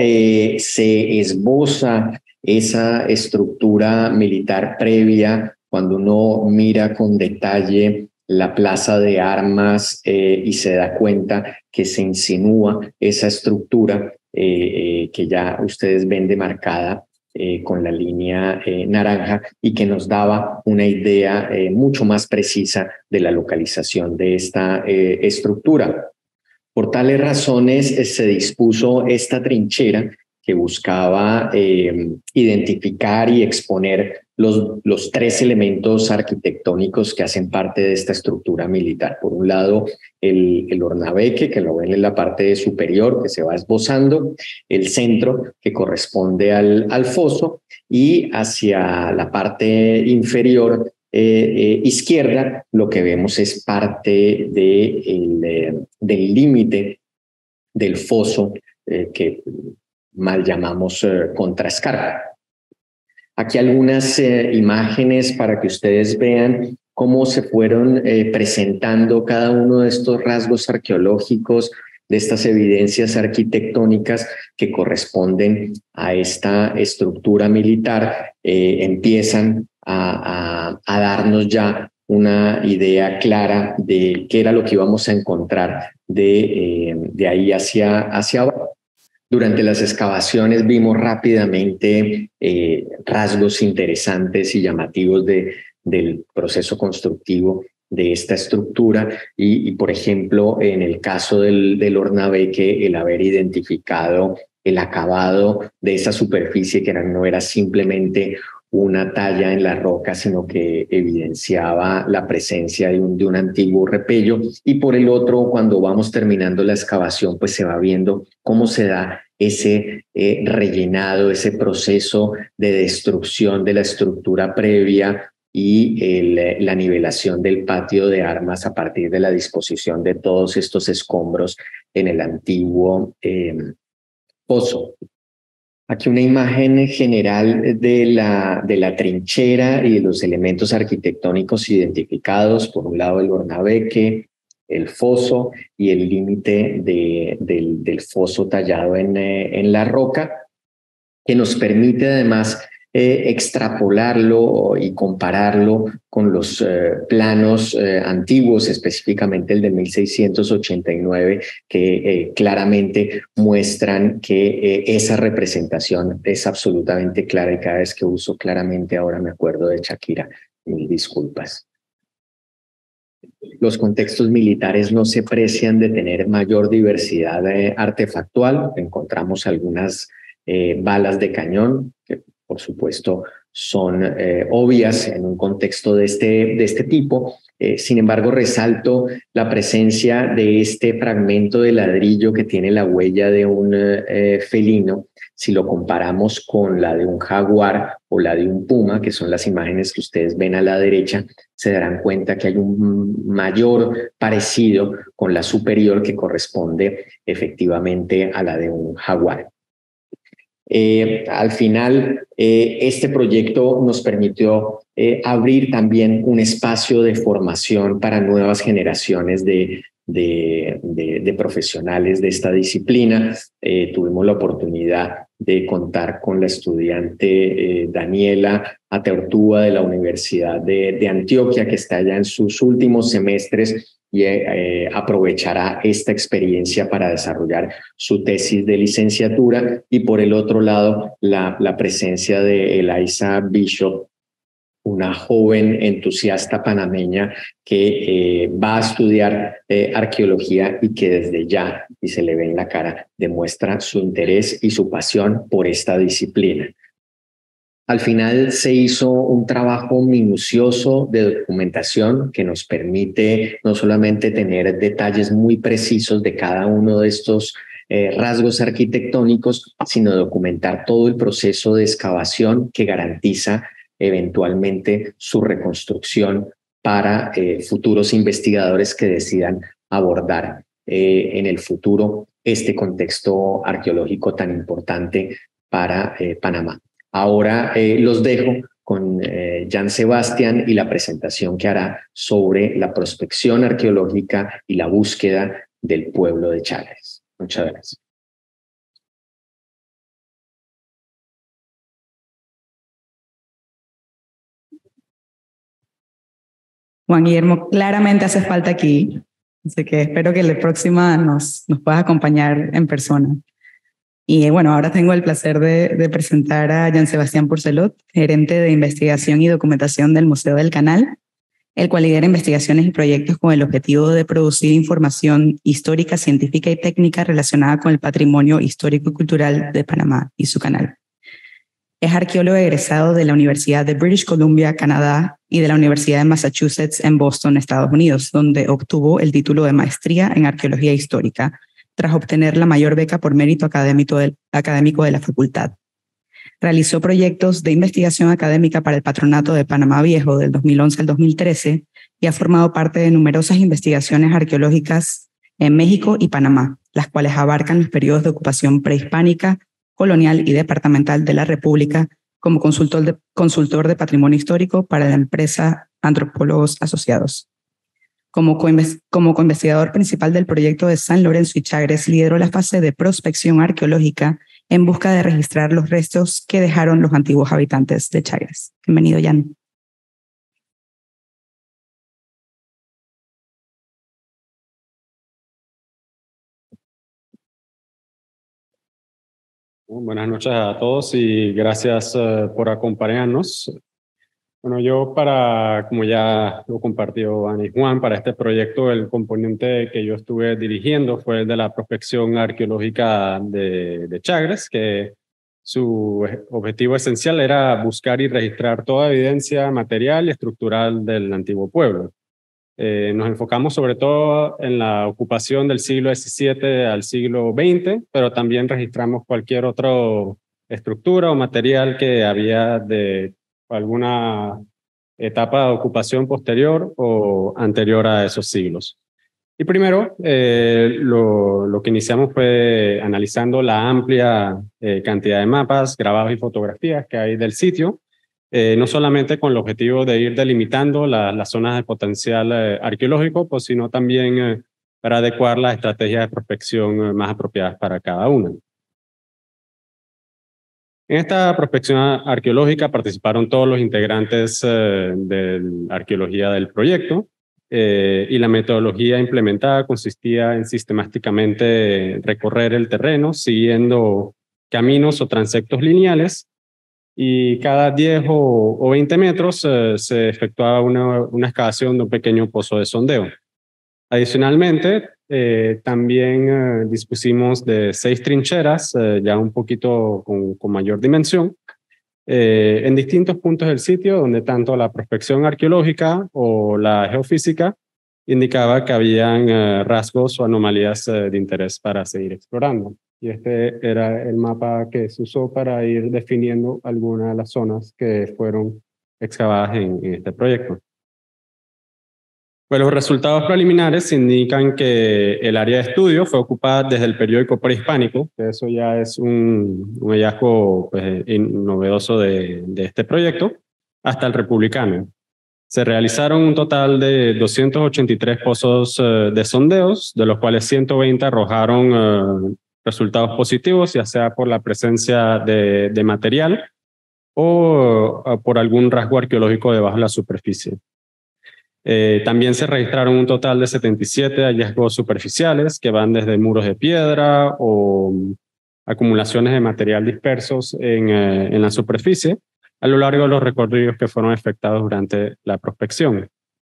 se esboza esa estructura militar previa cuando uno mira con detalle la plaza de armas y se da cuenta que se insinúa esa estructura que ya ustedes ven demarcada con la línea naranja y que nos daba una idea mucho más precisa de la localización de esta estructura. Por tales razones se dispuso esta trinchera que buscaba identificar y exponer los tres elementos arquitectónicos que hacen parte de esta estructura militar. Por un lado, el hornabeque, que lo ven en la parte superior, que se va esbozando, el centro, que corresponde al foso, y hacia la parte inferior izquierda, lo que vemos es parte del límite del foso que mal llamamos contraescarpa. Aquí algunas imágenes para que ustedes vean cómo se fueron presentando cada uno de estos rasgos arqueológicos, de estas evidencias arquitectónicas que corresponden a esta estructura militar. Empiezan a darnos ya una idea clara de qué era lo que íbamos a encontrar de ahí hacia abajo. Durante las excavaciones vimos rápidamente rasgos interesantes y llamativos del proceso constructivo de esta estructura y por ejemplo, en el caso del hornabeque, el haber identificado el acabado de esa superficie que no era simplemente una talla en la roca, sino que evidenciaba la presencia de un antiguo repello. Y por el otro, cuando vamos terminando la excavación, pues se va viendo cómo se da ese rellenado, ese proceso de destrucción de la estructura previa y la nivelación del patio de armas a partir de la disposición de todos estos escombros en el antiguo foso. Aquí una imagen general de la trinchera y de los elementos arquitectónicos identificados. Por un lado, el hornabeque, el foso y el límite del foso tallado en la roca, que nos permite además extrapolarlo y compararlo con los planos antiguos, específicamente el de 1689, que claramente muestran que esa representación es absolutamente clara, y cada vez que uso claramente ahora me acuerdo de Shakira. Mil disculpas. Los contextos militares no se precian de tener mayor diversidad artefactual. Encontramos algunas balas de cañón, que por supuesto son obvias en un contexto de este tipo. Sin embargo, resalto la presencia de este fragmento de ladrillo que tiene la huella de un felino. Si lo comparamos con la de un jaguar o la de un puma, que son las imágenes que ustedes ven a la derecha, se darán cuenta que hay un mayor parecido con la superior, que corresponde efectivamente a la de un jaguar. Al final, este proyecto nos permitió abrir también un espacio de formación para nuevas generaciones de profesionales de esta disciplina. Tuvimos la oportunidad de contar con la estudiante Daniela Ateortúa de la Universidad de Antioquia, que está ya en sus últimos semestres y aprovechará esta experiencia para desarrollar su tesis de licenciatura. Y por el otro lado, la presencia de Eliza Bishop, una joven entusiasta panameña que va a estudiar arqueología y que desde ya, y se le ve en la cara, demuestra su interés y su pasión por esta disciplina. Al final se hizo un trabajo minucioso de documentación que nos permite no solamente tener detalles muy precisos de cada uno de estos rasgos arquitectónicos, sino documentar todo el proceso de excavación que garantiza eventualmente su reconstrucción para futuros investigadores que decidan abordar en el futuro este contexto arqueológico tan importante para Panamá. Ahora los dejo con Jan Sebastián y la presentación que hará sobre la prospección arqueológica y la búsqueda del pueblo de Chagres. Muchas gracias. Juan Guillermo, claramente hace falta aquí, así que espero que la próxima nos puedas acompañar en persona. Y bueno, ahora tengo el placer de presentar a Jan Sebastián Porcelot, gerente de investigación y documentación del Museo del Canal, el cual lidera investigaciones y proyectos con el objetivo de producir información histórica, científica y técnica relacionada con el patrimonio histórico y cultural de Panamá y su canal. Es arqueólogo egresado de la Universidad de British Columbia, Canadá, y de la Universidad de Massachusetts en Boston, Estados Unidos, donde obtuvo el título de maestría en arqueología histórica, tras obtener la mayor beca por mérito académico de la facultad. Realizó proyectos de investigación académica para el Patronato de Panamá Viejo del 2011 al 2013 y ha formado parte de numerosas investigaciones arqueológicas en México y Panamá, las cuales abarcan los periodos de ocupación prehispánica, colonial y departamental de la República, como consultor de patrimonio histórico para la empresa Antropólogos Asociados. Como coinvestigador principal del proyecto de San Lorenzo y Chagres, lideró la fase de prospección arqueológica en busca de registrar los restos que dejaron los antiguos habitantes de Chagres. Bienvenido, Jan. Buenas noches a todos y gracias por acompañarnos. Bueno, yo como ya lo compartió Ana y Juan, para este proyecto el componente que yo estuve dirigiendo fue el de la prospección arqueológica de Chagres, que su objetivo esencial era buscar y registrar toda evidencia material y estructural del antiguo pueblo. Nos enfocamos sobre todo en la ocupación del siglo XVII al siglo XX, pero también registramos cualquier otra estructura o material que había de alguna etapa de ocupación posterior o anterior a esos siglos. Y primero, lo que iniciamos fue analizando la amplia cantidad de mapas, grabados y fotografías que hay del sitio, no solamente con el objetivo de ir delimitando las zonas de potencial arqueológico, pues, sino también para adecuar las estrategias de prospección más apropiadas para cada una. En esta prospección arqueológica participaron todos los integrantes de la arqueología del proyecto y la metodología implementada consistía en sistemáticamente recorrer el terreno siguiendo caminos o transectos lineales y cada 10 o 20 metros se efectuaba una excavación de un pequeño pozo de sondeo. Adicionalmente, también dispusimos de 6 trincheras, ya un poquito con mayor dimensión, en distintos puntos del sitio donde tanto la prospección arqueológica o la geofísica indicaba que habían rasgos o anomalías de interés para seguir explorando. Y este era el mapa que se usó para ir definiendo algunas de las zonas que fueron excavadas en este proyecto. Pues los resultados preliminares indican que el área de estudio fue ocupada desde el periódico prehispánico, que eso ya es un hallazgo pues, novedoso de este proyecto, hasta el republicano. Se realizaron un total de 283 pozos de sondeos, de los cuales 120 arrojaron resultados positivos, ya sea por la presencia de material o por algún rasgo arqueológico debajo de la superficie. También se registraron un total de 77 hallazgos superficiales que van desde muros de piedra o acumulaciones de material dispersos en la superficie a lo largo de los recorridos que fueron efectuados durante la prospección.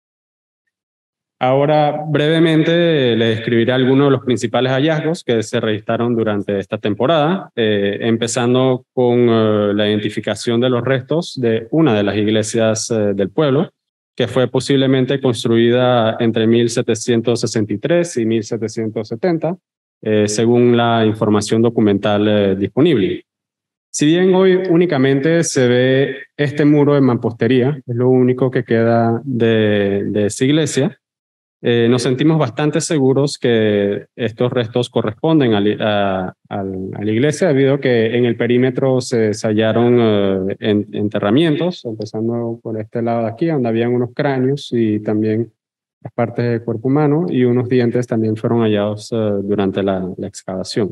Ahora, brevemente, les describiré algunos de los principales hallazgos que se registraron durante esta temporada, empezando con la identificación de los restos de una de las iglesias del pueblo, que fue posiblemente construida entre 1763 y 1770, según la información documental disponible. Si bien hoy únicamente se ve este muro de mampostería, es lo único que queda de esa iglesia, nos sentimos bastante seguros que estos restos corresponden a la iglesia, debido a que en el perímetro se hallaron enterramientos, empezando por este lado de aquí, donde habían unos cráneos y también las partes del cuerpo humano, y unos dientes también fueron hallados durante la excavación.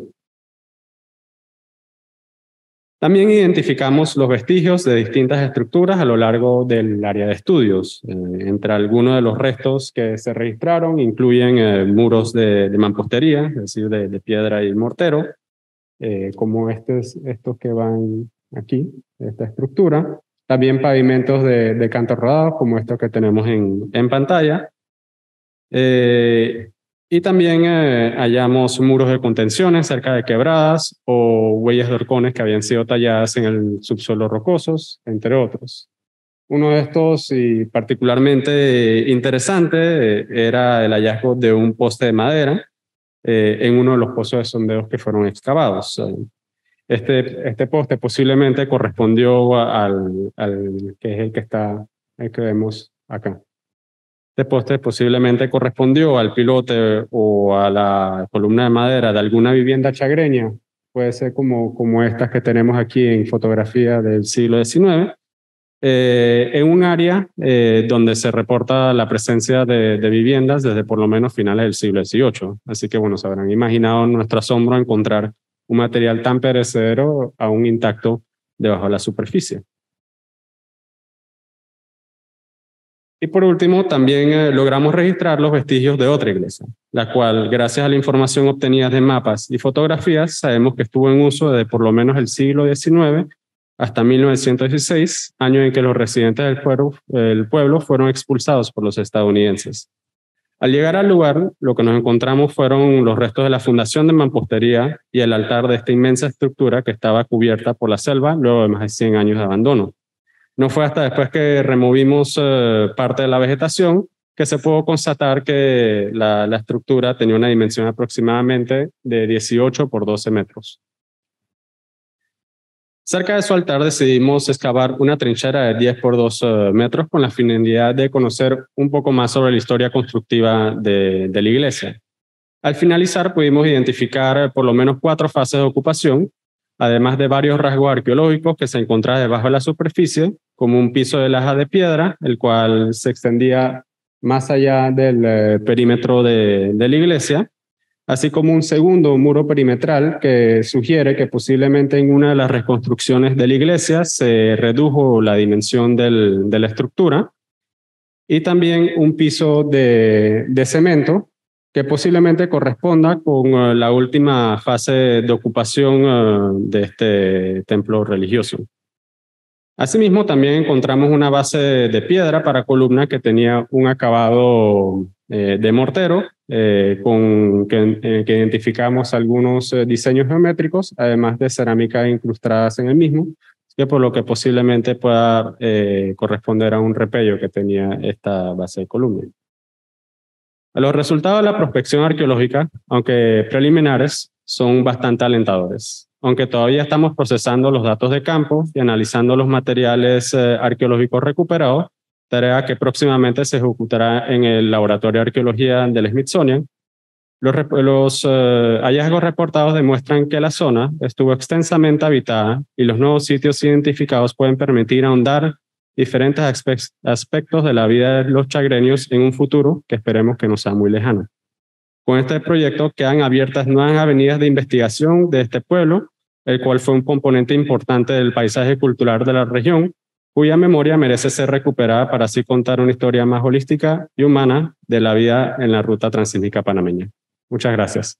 También identificamos los vestigios de distintas estructuras a lo largo del área de estudios. Entre algunos de los restos que se registraron incluyen muros de mampostería, es decir, de piedra y mortero, como estos que van aquí, esta estructura. También pavimentos de canto rodado, como estos que tenemos en pantalla. Y también hallamos muros de contenciones cerca de quebradas o huellas de horcones que habían sido talladas en el subsuelo rocosos, entre otros. Uno de estos, y particularmente interesante, era el hallazgo de un poste de madera en uno de los pozos de sondeos que fueron excavados. Este poste posiblemente correspondió al que es el que vemos acá. Este poste posiblemente correspondió al pilote o a la columna de madera de alguna vivienda chagreña, puede ser como estas que tenemos aquí en fotografía del siglo XIX, en un área donde se reporta la presencia de viviendas desde por lo menos finales del siglo XVIII. Así que bueno, se habrán imaginado nuestro asombro encontrar un material tan perecedero aún intacto debajo de la superficie. Y por último, también logramos registrar los vestigios de otra iglesia, la cual, gracias a la información obtenida de mapas y fotografías, sabemos que estuvo en uso desde por lo menos el siglo XIX hasta 1916, año en que los residentes del pueblo fueron expulsados por los estadounidenses. Al llegar al lugar, lo que nos encontramos fueron los restos de la fundación de mampostería y el altar de esta inmensa estructura que estaba cubierta por la selva luego de más de 100 años de abandono. No fue hasta después que removimos parte de la vegetación que se pudo constatar que la estructura tenía una dimensión aproximadamente de 18 por 12 metros. Cerca de su altar decidimos excavar una trinchera de 10 por 2 metros con la finalidad de conocer un poco más sobre la historia constructiva de la iglesia. Al finalizar pudimos identificar por lo menos 4 fases de ocupación, además de varios rasgos arqueológicos que se encontraban debajo de la superficie, como un piso de laja de piedra, el cual se extendía más allá del perímetro de la iglesia, así como un segundo muro perimetral que sugiere que posiblemente en una de las reconstrucciones de la iglesia se redujo la dimensión de la estructura, y también un piso de cemento que posiblemente corresponda con la última fase de ocupación de este templo religioso. Asimismo, también encontramos una base de piedra para columna que tenía un acabado de mortero, que identificamos algunos diseños geométricos, además de cerámica incrustadas en el mismo, que por lo que posiblemente pueda corresponder a un repello que tenía esta base de columna. Los resultados de la prospección arqueológica, aunque preliminares, son bastante alentadores. Aunque todavía estamos procesando los datos de campo y analizando los materiales arqueológicos recuperados, tarea que próximamente se ejecutará en el Laboratorio de Arqueología del Smithsonian. Los hallazgos reportados demuestran que la zona estuvo extensamente habitada y los nuevos sitios identificados pueden permitir ahondar diferentes aspectos de la vida de los chagreños en un futuro que esperemos que no sea muy lejano. Con este proyecto quedan abiertas nuevas avenidas de investigación de este pueblo, el cual fue un componente importante del paisaje cultural de la región, cuya memoria merece ser recuperada para así contar una historia más holística y humana de la vida en la ruta transísmica panameña. Muchas gracias.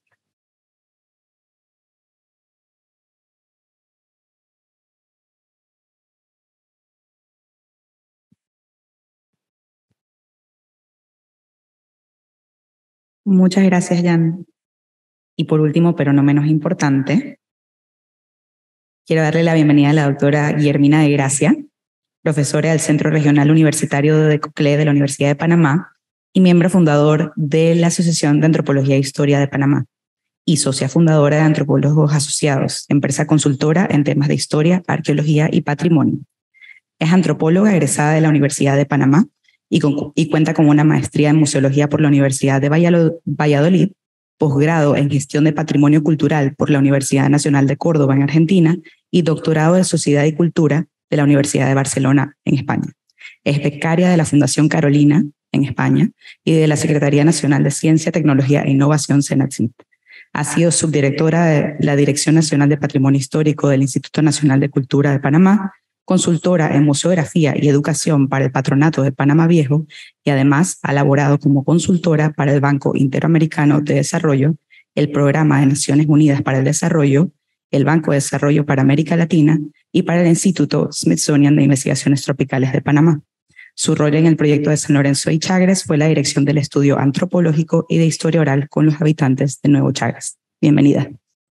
Muchas gracias, Jan. Y por último, pero no menos importante, quiero darle la bienvenida a la doctora Guillermina de Gracia, profesora del Centro Regional Universitario de COCLE de la Universidad de Panamá y miembro fundador de la Asociación de Antropología e Historia de Panamá y socia fundadora de Antropólogos Asociados, empresa consultora en temas de historia, arqueología y patrimonio. Es antropóloga egresada de la Universidad de Panamá y cuenta con una maestría en museología por la Universidad de Valladolid, posgrado en gestión de patrimonio cultural por la Universidad Nacional de Córdoba en Argentina y doctorado de Sociedad y Cultura de la Universidad de Barcelona en España. Es becaria de la Fundación Carolina en España y de la Secretaría Nacional de Ciencia, Tecnología e Innovación, CENACIT. Ha sido subdirectora de la Dirección Nacional de Patrimonio Histórico del Instituto Nacional de Cultura de Panamá, consultora en museografía y educación para el Patronato de Panamá Viejo y además ha laborado como consultora para el Banco Interamericano de Desarrollo, el Programa de Naciones Unidas para el Desarrollo, el Banco de Desarrollo para América Latina y para el Instituto Smithsonian de Investigaciones Tropicales de Panamá. Su rol en el proyecto de San Lorenzo y Chagres fue la dirección del estudio antropológico y de historia oral con los habitantes de Nuevo Chagres. Bienvenida.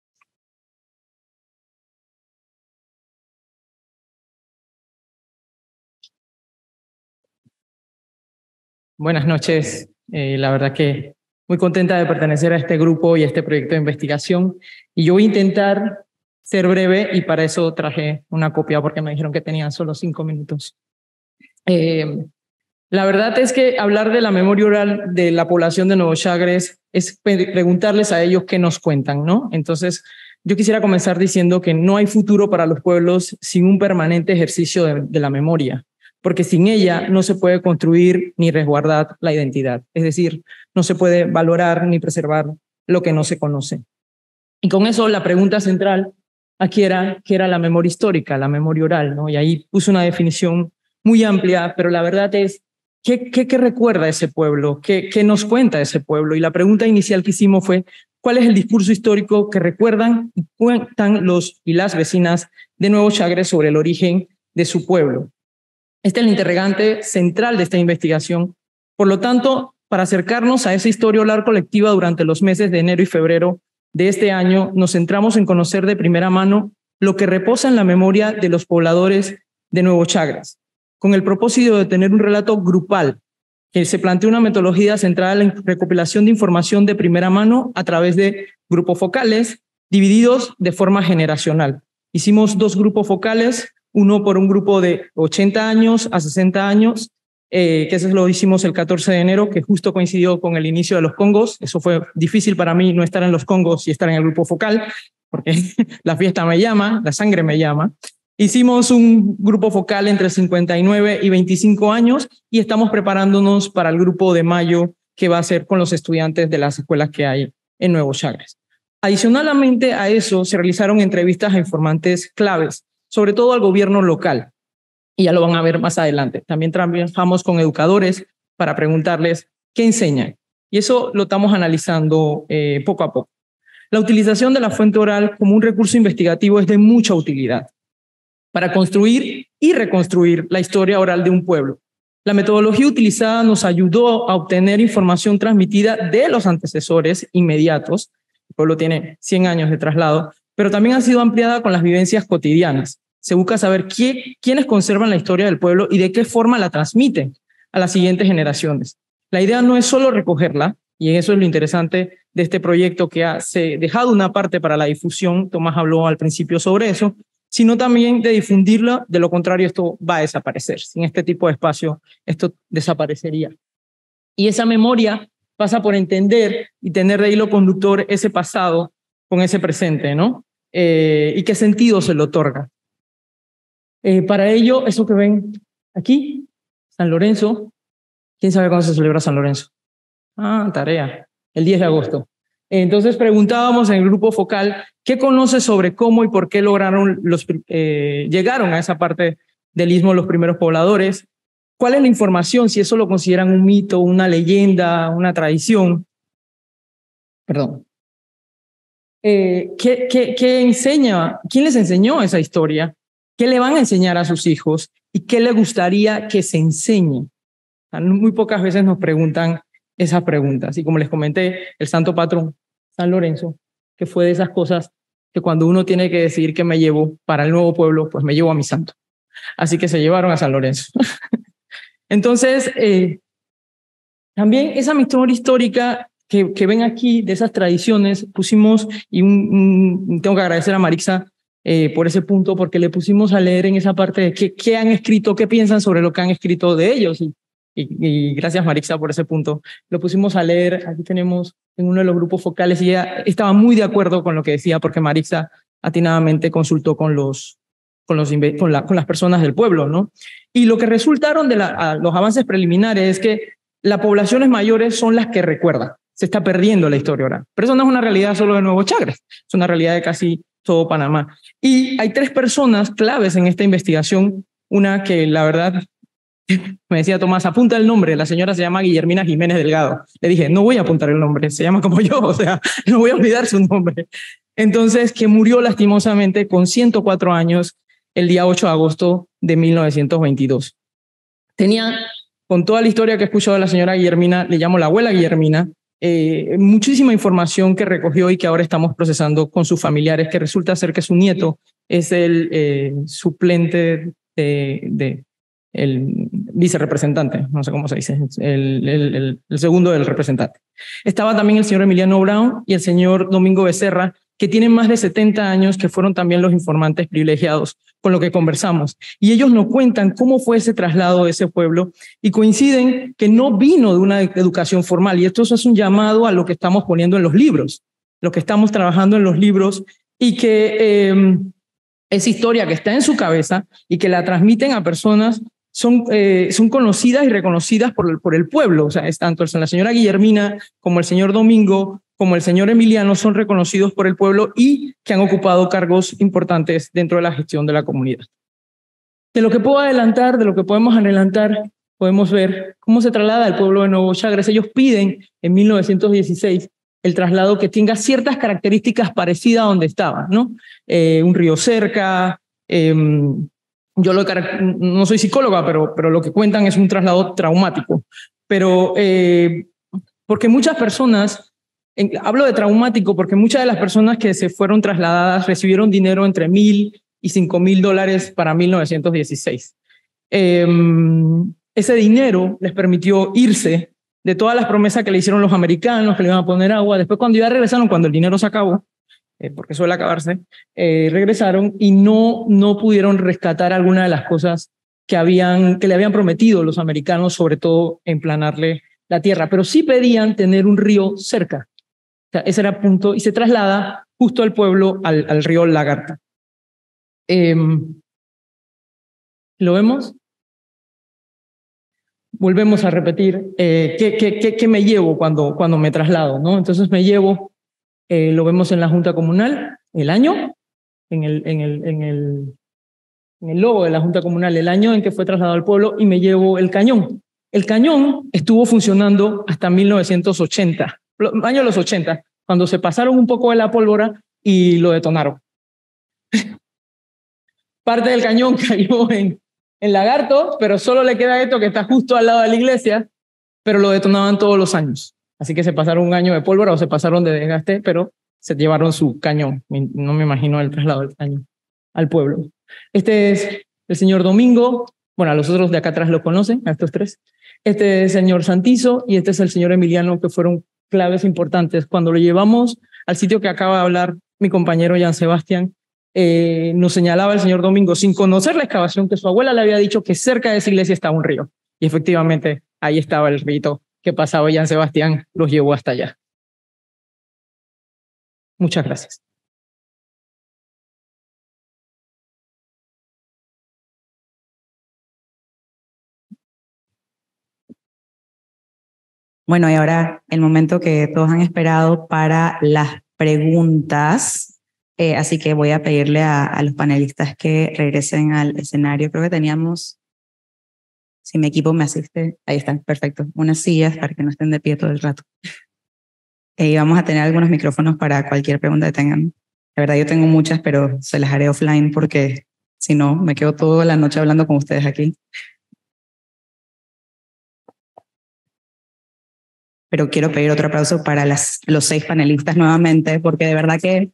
Buenas noches. La verdad que muy contenta de pertenecer a este grupo y a este proyecto de investigación. Y yo voy a intentar ser breve y para eso traje una copia porque me dijeron que tenían solo 5 minutos. La verdad es que hablar de la memoria oral de la población de Nuevo Chagres es preguntarles a ellos qué nos cuentan, ¿no? Entonces, yo quisiera comenzar diciendo que no hay futuro para los pueblos sin un permanente ejercicio de la memoria, porque sin ella no se puede construir ni resguardar la identidad. Es decir, no se puede valorar ni preservar lo que no se conoce. Y con eso la pregunta central aquí era ¿qué era la memoria histórica, la memoria oral, ¿no? Y ahí puse una definición muy amplia, pero la verdad es ¿qué recuerda ese pueblo? ¿Qué nos cuenta ese pueblo? Y la pregunta inicial que hicimos fue ¿cuál es el discurso histórico que recuerdan y cuentan los y las vecinas de Nuevo Chagres sobre el origen de su pueblo? Este es el interrogante central de esta investigación. Por lo tanto, para acercarnos a esa historia oral colectiva durante los meses de enero y febrero de este año, nos centramos en conocer de primera mano lo que reposa en la memoria de los pobladores de Nuevo Chagres, con el propósito de tener un relato grupal, que se plantea una metodología centrada en la recopilación de información de primera mano a través de grupos focales divididos de forma generacional. Hicimos 2 grupos focales, uno por un grupo de 80 años a 60 años, que eso lo hicimos el 14 de enero, que justo coincidió con el inicio de los Congos. Eso fue difícil para mí no estar en los Congos y estar en el grupo focal, porque la fiesta me llama, la sangre me llama. Hicimos un grupo focal entre 59 y 25 años y estamos preparándonos para el grupo de mayo que va a ser con los estudiantes de las escuelas que hay en Nuevo Chagres. Adicionalmente a eso, se realizaron entrevistas a informantes claves, sobre todo al gobierno local, y ya lo van a ver más adelante. También trabajamos con educadores para preguntarles qué enseñan, y eso lo estamos analizando poco a poco. La utilización de la fuente oral como un recurso investigativo es de mucha utilidad para construir y reconstruir la historia oral de un pueblo. La metodología utilizada nos ayudó a obtener información transmitida de los antecesores inmediatos. El pueblo tiene 100 años de traslado, pero también ha sido ampliada con las vivencias cotidianas. Se busca saber quiénes conservan la historia del pueblo y de qué forma la transmiten a las siguientes generaciones. La idea no es solo recogerla, y eso es lo interesante de este proyecto, que ha dejado una parte para la difusión, Tomás habló al principio sobre eso, sino también de difundirla. De lo contrario, esto va a desaparecer. Sin este tipo de espacio, esto desaparecería. Y esa memoria pasa por entender y tener de hilo conductor ese pasado con ese presente, ¿no? Y qué sentido se le otorga. Para ello, eso que ven aquí, San Lorenzo. ¿Quién sabe cuándo se celebra San Lorenzo? Tarea. El 10 de agosto. Entonces preguntábamos en el grupo focal, ¿qué conoce sobre cómo y por qué lograron llegaron a esa parte del istmo los primeros pobladores? ¿Cuál es la información? Si eso lo consideran un mito, una leyenda, una tradición. Perdón. ¿Qué enseña? ¿Quién les enseñó esa historia? ¿Qué le van a enseñar a sus hijos? ¿Y qué le gustaría que se enseñe? Muy pocas veces nos preguntan esas preguntas. Y como les comenté, el santo patrón, San Lorenzo, que fue de esas cosas que cuando uno tiene que decidir qué me llevo para el nuevo pueblo, pues me llevo a mi santo. Así que se llevaron a San Lorenzo. Entonces, también esa historia histórica que ven aquí, de esas tradiciones, pusimos, y tengo que agradecer a Marixa por ese punto, porque le pusimos a leer en esa parte de qué han escrito, qué piensan sobre lo que han escrito de ellos. Y gracias, Marixa, por ese punto. Lo pusimos a leer, aquí tenemos en uno de los grupos focales, y ella estaba muy de acuerdo con lo que decía, porque Marixa atinadamente consultó con las personas del pueblo, ¿no? Y lo que resultaron de los avances preliminares es que las poblaciones mayores son las que recuerdan. Se está perdiendo la historia oral. Pero eso no es una realidad solo de Nuevo Chagres, es una realidad de casi todo Panamá. Y hay 3 personas claves en esta investigación. Una que la verdad, me decía Tomás, apunta el nombre. La señora se llama Guillermina Jiménez Delgado. Le dije, no voy a apuntar el nombre, se llama como yo, o sea, no voy a olvidar su nombre. Entonces, que murió lastimosamente con 104 años el día 8 de agosto de 1922. Tenía, con toda la historia que he escuchado de la señora Guillermina, le llamo la abuela Guillermina, muchísima información que recogió y que ahora estamos procesando con sus familiares, que resulta ser que su nieto es el suplente el vicerrepresentante, no sé cómo se dice, el segundo del representante. Estaba también el señor Emiliano Brown y el señor Domingo Becerra, que tienen más de 70 años, que fueron también los informantes privilegiados con lo que conversamos. Y ellos nos cuentan cómo fue ese traslado de ese pueblo y coinciden que no vino de una educación formal. Y esto es un llamado a lo que estamos poniendo en los libros, lo que estamos trabajando en los libros, y que esa historia que está en su cabeza y que la transmiten a personas son conocidas y reconocidas por el pueblo. O sea, es tanto la señora Guillermina como el señor Domingo como el señor Emiliano son reconocidos por el pueblo y que han ocupado cargos importantes dentro de la gestión de la comunidad. De lo que puedo adelantar, de lo que podemos adelantar, podemos ver cómo se traslada el pueblo de Nuevo Chagres. Ellos piden en 1916 el traslado que tenga ciertas características parecidas a donde estaban, ¿no? Un río cerca, yo no soy psicóloga, pero lo que cuentan es un traslado traumático. Pero porque muchas personas, hablo de traumático porque muchas de las personas que se fueron trasladadas recibieron dinero entre $1,000 y $5,000 para 1916. Ese dinero les permitió irse de todas las promesas que le hicieron los americanos, que le iban a poner agua. Después, cuando ya regresaron, cuando el dinero se acabó, porque suele acabarse, regresaron y no pudieron rescatar alguna de las cosas que le habían prometido los americanos, sobre todo emplanarle la tierra, pero sí pedían tener un río cerca. O sea, ese era el punto, y se traslada justo al pueblo, al río Lagarta. ¿Lo vemos? Volvemos a repetir qué me llevo cuando me traslado, ¿no? Entonces me llevo, lo vemos en la Junta Comunal, el año, en el logo de la Junta Comunal, el año en que fue trasladado al pueblo, y me llevo el cañón. El cañón estuvo funcionando hasta 1980, año de los 80, cuando se pasaron un poco de la pólvora y lo detonaron. Parte del cañón cayó en Lagarto, pero solo le queda esto que está justo al lado de la iglesia, pero lo detonaban todos los años. Así que se pasaron un año de pólvora o se pasaron de desgaste, pero se llevaron su cañón. No me imagino el traslado del cañón al pueblo. Este es el señor Domingo. Bueno, a los otros de acá atrás lo conocen, a estos tres. Este es el señor Santizo y este es el señor Emiliano, que fueron claves importantes. Cuando lo llevamos al sitio que acaba de hablar mi compañero Jan Sebastián, nos señalaba el señor Domingo, sin conocer la excavación, que su abuela le había dicho que cerca de esa iglesia estaba un río. Y efectivamente, ahí estaba el río que pasaba. Jan Sebastián los llevó hasta allá. Muchas gracias. Bueno, y ahora el momento que todos han esperado para las preguntas. Así que voy a pedirle a los panelistas que regresen al escenario. Creo que teníamos, si mi equipo me asiste, ahí están, perfecto, unas sillas para que no estén de pie todo el rato. Vamos a tener algunos micrófonos para cualquier pregunta que tengan. La verdad yo tengo muchas, pero se las haré offline porque si no, me quedo toda la noche hablando con ustedes aquí. Pero quiero pedir otro aplauso para los 6 panelistas nuevamente, porque de verdad que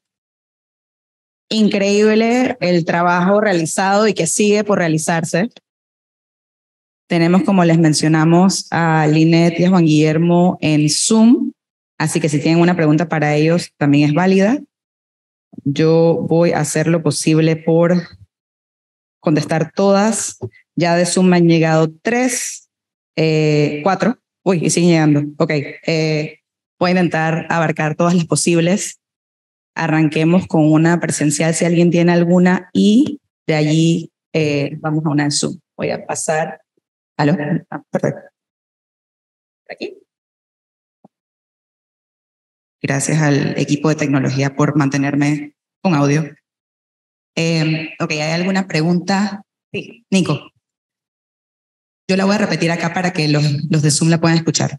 increíble el trabajo realizado y que sigue por realizarse. Tenemos, como les mencionamos, a Linet y a Juan Guillermo en Zoom, así que si tienen una pregunta para ellos también es válida. Yo voy a hacer lo posible por contestar todas. Ya de Zoom me han llegado 3, 4. Uy, y siguen llegando. Ok, voy a intentar abarcar todas las posibles. Arranquemos con una presencial si alguien tiene alguna y de allí vamos a una en Zoom. Voy a pasar. ¿Aló? Ah, perfecto. ¿Aquí? Gracias al equipo de tecnología por mantenerme con audio. Ok, ¿hay alguna pregunta? Sí, Nico. Yo la voy a repetir acá para que los de Zoom la puedan escuchar.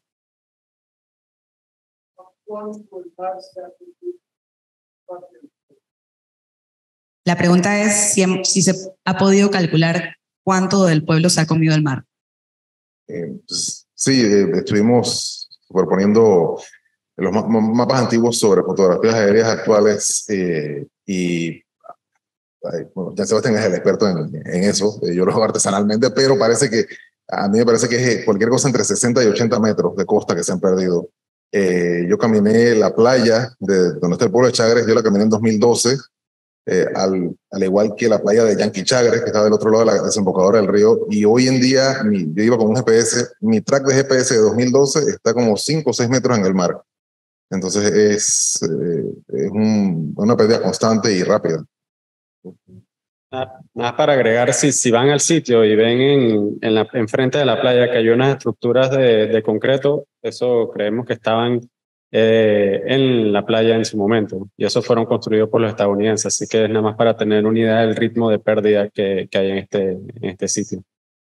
La pregunta es si se ha podido calcular cuánto del pueblo se ha comido el mar. Pues, sí, estuvimos superponiendo los mapas antiguos sobre fotografías aéreas actuales y bueno, Jan Sebastián es el experto en eso. Yo lo hago artesanalmente, pero a mí me parece que es cualquier cosa entre 60 y 80 metros de costa que se han perdido. Yo caminé la playa de donde está el pueblo de Chagres, yo la caminé en 2012, al igual que la playa de Yanqui Chagres, que está del otro lado de la desembocadura del río, y hoy en día yo iba con un GPS, mi track de GPS de 2012 está como 5 o 6 metros en el mar. Entonces es una pérdida constante y rápida. Nada para agregar, si van al sitio y ven enfrente de la playa que hay unas estructuras de concreto, eso creemos que estaban en la playa en su momento, y esos fueron construidos por los estadounidenses, así que es nada más para tener una idea del ritmo de pérdida que hay en este sitio.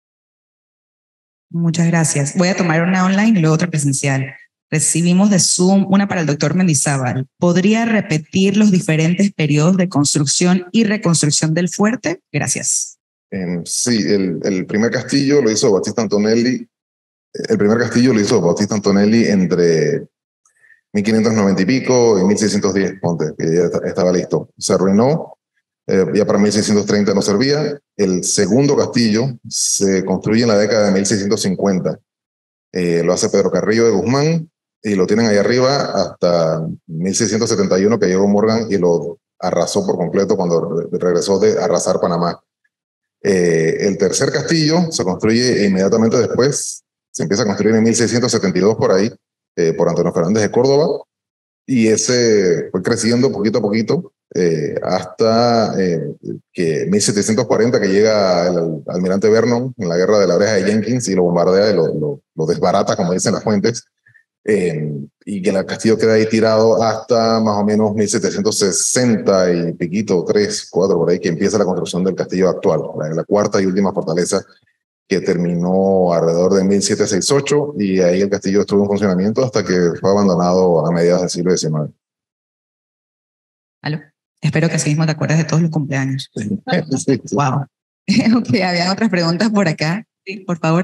Muchas gracias. Voy a tomar una online y luego otra presencial. Recibimos de Zoom una para el doctor Mendizábal. ¿Podría repetir los diferentes periodos de construcción y reconstrucción del fuerte? Gracias. Sí, el primer castillo lo hizo Battista Antonelli. El primer castillo lo hizo Battista Antonelli entre 1590 y pico y 1610, ponte, que ya estaba listo. Se arruinó, ya para 1630 no servía. El segundo castillo se construye en la década de 1650. Lo hace Pedro Carrillo de Guzmán y lo tienen ahí arriba hasta 1671, que llegó Morgan y lo arrasó por completo cuando regresó de arrasar Panamá. El tercer castillo se construye inmediatamente después, se empieza a construir en 1672 por ahí, por Antonio Fernández de Córdoba, y ese fue creciendo poquito a poquito hasta que 1740, que llega el almirante Vernon en la guerra de la Breja de Jenkins y lo bombardea y lo desbarata, como dicen las fuentes, y que el castillo queda ahí tirado hasta más o menos 1760 y piquito, 3, 4, por ahí, que empieza la construcción del castillo actual, la cuarta y última fortaleza, que terminó alrededor de 1768, y ahí el castillo estuvo en funcionamiento hasta que fue abandonado a mediados del siglo XIX. ¿Aló? Espero que así mismo te acuerdes de todos los cumpleaños. Sí. Wow. Ok, había otras preguntas por acá. Sí, por favor.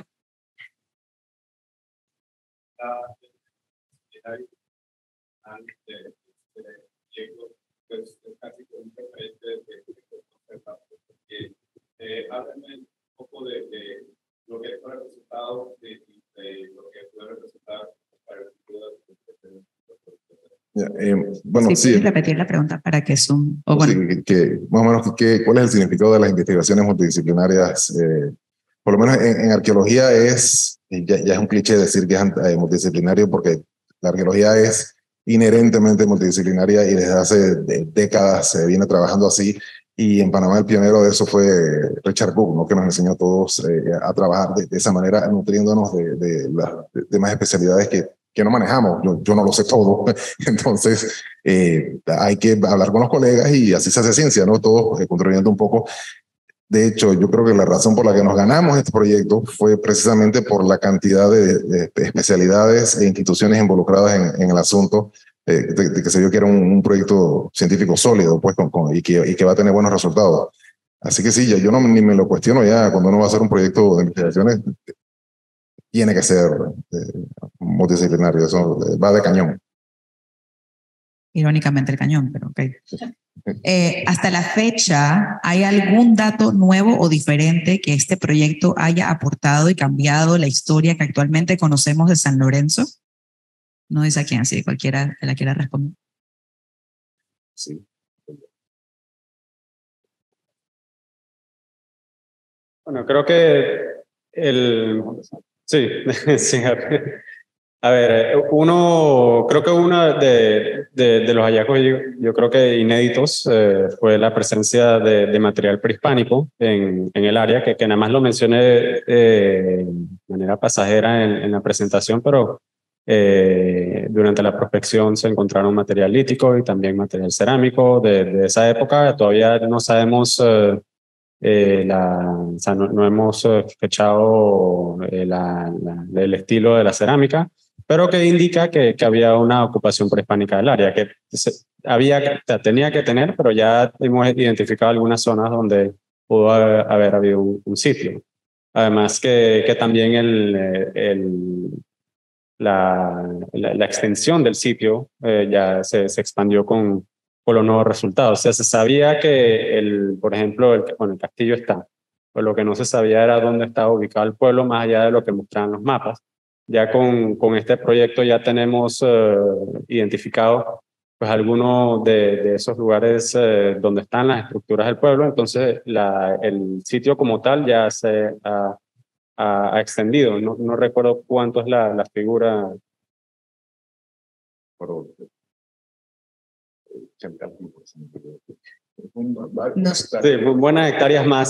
Háblame un poco de lo que fue el resultado de lo que puede representar para el futuro bueno, sí, sí. ¿puedes repetir la pregunta para que Zoom? O bueno. Sí, más o menos, ¿cuál es el significado de las investigaciones multidisciplinarias? Por lo menos en arqueología ya es un cliché decir que es multidisciplinario porque la arqueología es inherentemente multidisciplinaria y desde hace décadas se viene trabajando así. Y en Panamá el pionero de eso fue Richard Cook, ¿no? Que nos enseñó a todos a trabajar de esa manera, nutriéndonos de las demás especialidades que no manejamos. Yo no lo sé todo. Entonces, hay que hablar con los colegas y así se hace ciencia, ¿no? Todos contribuyendo un poco. De hecho, yo creo que la razón por la que nos ganamos este proyecto fue precisamente por la cantidad de especialidades e instituciones involucradas en el asunto, de que se vio que era un proyecto científico sólido, pues, y que va a tener buenos resultados. Así que sí, yo ni me lo cuestiono ya, cuando uno va a hacer un proyecto de investigaciones, tiene que ser multidisciplinario, eso va de cañón. Irónicamente el cañón, pero ok. Hasta la fecha, ¿hay algún dato nuevo o diferente que este proyecto haya aportado y cambiado la historia que actualmente conocemos de San Lorenzo? No dice a quién, si cualquiera que la quiera responder. Sí. Bueno, creo que sí, sí. A ver, creo que uno de los hallazgos, yo creo que inéditos, fue la presencia de material prehispánico en el área, que nada más lo mencioné de manera pasajera en la presentación, pero durante la prospección se encontraron material lítico y también material cerámico de esa época. Todavía no sabemos, o sea, no hemos fechado el estilo de la cerámica, pero que indica que había una ocupación prehispánica del área, que tenía que tener, pero ya hemos identificado algunas zonas donde pudo haber habido un sitio. Además que también la extensión del sitio ya se expandió con los nuevos resultados. O sea, se sabía que, por ejemplo, el castillo está, pero lo que no se sabía era dónde estaba ubicado el pueblo, más allá de lo que mostraban los mapas. Ya con este proyecto ya tenemos identificado pues algunos de esos lugares donde están las estructuras del pueblo. Entonces el sitio como tal ya se ha extendido. No recuerdo cuánto es la figura. Sí, buenas hectáreas más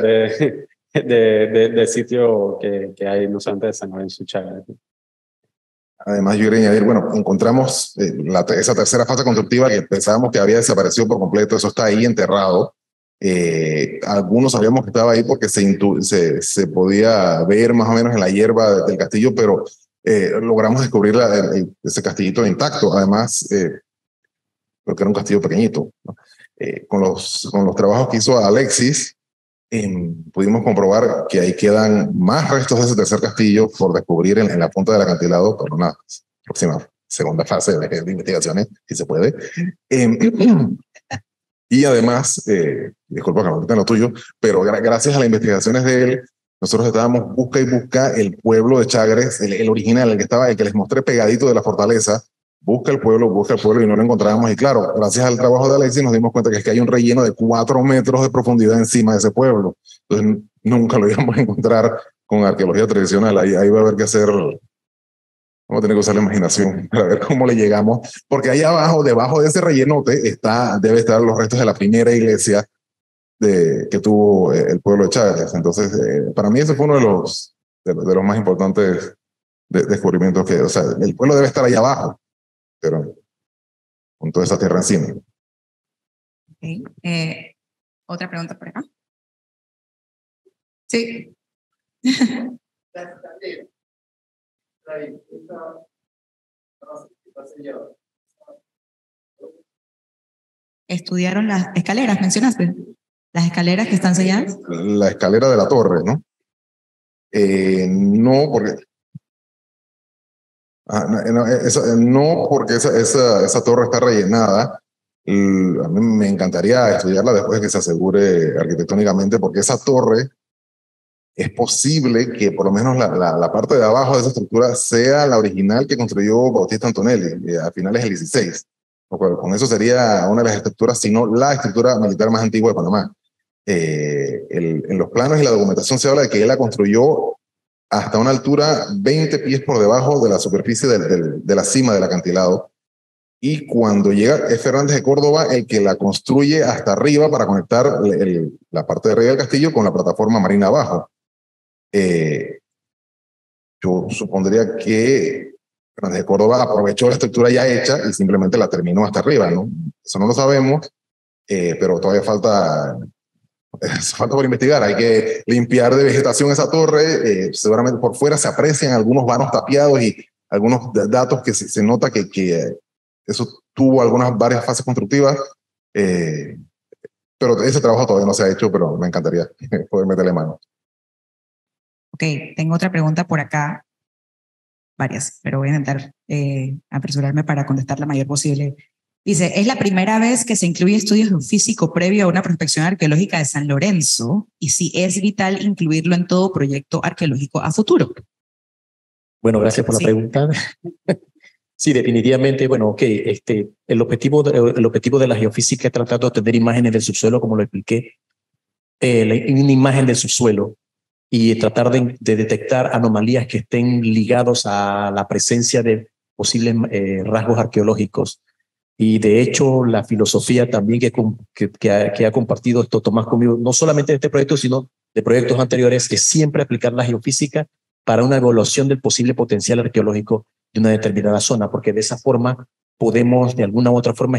de sitio que hay no solamente de San Lorenzo Chagres. Además, yo quería añadir, bueno, encontramos esa tercera fase constructiva que pensábamos que había desaparecido por completo, eso está ahí enterrado. Algunos sabíamos que estaba ahí porque se podía ver más o menos en la hierba del castillo, pero logramos descubrir ese castillito intacto. Además, porque era un castillo pequeñito, ¿no? Con los trabajos que hizo Alexis, pudimos comprobar que ahí quedan más restos de ese tercer castillo por descubrir en la punta del acantilado por una próxima segunda fase de investigaciones, si se puede. Y además, disculpa que no quiten lo tuyo, pero gracias a las investigaciones de él, nosotros estábamos busca y busca el pueblo de Chagres, el original, el que les mostré pegadito de la fortaleza. Busca el pueblo y no lo encontrábamos. Y claro, gracias al trabajo de Alexis nos dimos cuenta que es que hay un relleno de 4 metros de profundidad encima de ese pueblo. Entonces nunca lo íbamos a encontrar con arqueología tradicional. Ahí va a haber que hacer, vamos a tener que usar la imaginación para ver cómo le llegamos. Porque ahí abajo, debajo de ese rellenote, debe estar los restos de la primera iglesia que tuvo el pueblo de Chagres. Entonces, para mí ese fue uno de los más importantes descubrimientos o sea, el pueblo debe estar ahí abajo, pero con toda esa tierra encima. Okay. ¿Otra pregunta por acá? Sí. ¿Estudiaron las escaleras, mencionaste? ¿Las escaleras que están selladas? La escalera de la torre, ¿no? No, porque... no, porque esa torre está rellenada. A mí me encantaría estudiarla después de que se asegure arquitectónicamente, porque esa torre es posible que por lo menos la parte de abajo de esa estructura sea la original que construyó Bautista Antonelli a finales del 16. Con eso sería una de las estructuras, si no la estructura militar más antigua de Panamá. En los planos y la documentación se habla de que él la construyó hasta una altura 20 pies por debajo de la superficie de la cima del acantilado. Y cuando llega, es Fernández de Córdoba el que la construye hasta arriba para conectar la parte de arriba del castillo con la plataforma marina abajo. Yo supondría que Fernández de Córdoba aprovechó la estructura ya hecha y simplemente la terminó hasta arriba, ¿no? Eso no lo sabemos, pero todavía falta por investigar. Hay que limpiar de vegetación esa torre. Seguramente por fuera se aprecian algunos vanos tapiados y algunos datos que se nota que eso tuvo varias fases constructivas. Pero ese trabajo todavía no se ha hecho, pero me encantaría poder meterle mano. Ok, tengo otra pregunta por acá. Varias, pero voy a intentar apresurarme para contestar la mayor posible. Dice, es la primera vez que se incluye estudios geofísico previo a una prospección arqueológica de San Lorenzo, y si es vital incluirlo en todo proyecto arqueológico a futuro. Bueno, gracias por la pregunta. Sí, definitivamente, bueno, ok, el objetivo de la geofísica es tratar de obtener imágenes del subsuelo, como lo expliqué, una imagen del subsuelo, y tratar de detectar anomalías que estén ligados a la presencia de posibles rasgos arqueológicos. Y de hecho, la filosofía también que ha compartido esto Tomás conmigo, no solamente de este proyecto, sino de proyectos anteriores, es siempre aplicar la geofísica para una evaluación del posible potencial arqueológico de una determinada zona, porque de esa forma podemos, de alguna u otra forma,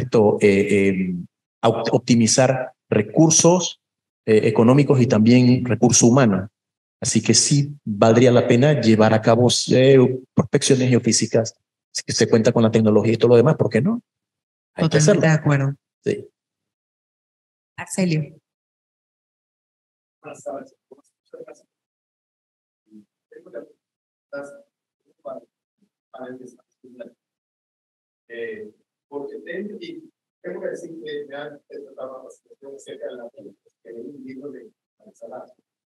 optimizar recursos económicos y también recursos humanos. Así que sí valdría la pena llevar a cabo prospecciones geofísicas, si se cuenta con la tecnología y todo lo demás, ¿por qué no? Totalmente de acuerdo. Sí. Arcelio. Buenas tardes. Tengo porque tengo que decir que me han tratado bastante cerca de la que hay un libro de Alzalá,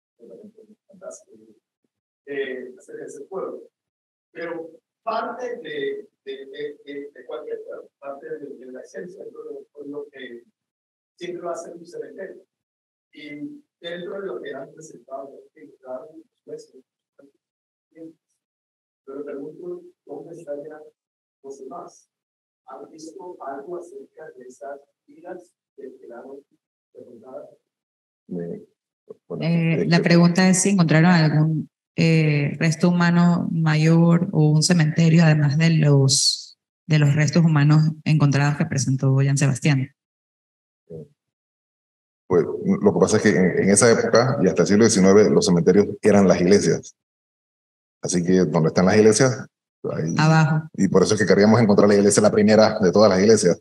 hacer ese pueblo. Pero parte de cualquier pueblo, parte de la esencia de lo que siempre va a ser un cementerio. Y dentro de lo que han presentado, pero pregunto, ¿dónde estarían los demás? ¿Han visto algo acerca de esas vidas que quedaron preguntadas? La pregunta es si encontraron algún resto humano mayor o un cementerio, además de los restos humanos encontrados que presentó Jean Sebastián. Pues lo que pasa es que en esa época y hasta el siglo XIX los cementerios eran las iglesias. Así que donde están las iglesias, ahí, abajo. Y por eso es que queríamos encontrar la iglesia, la primera de todas las iglesias.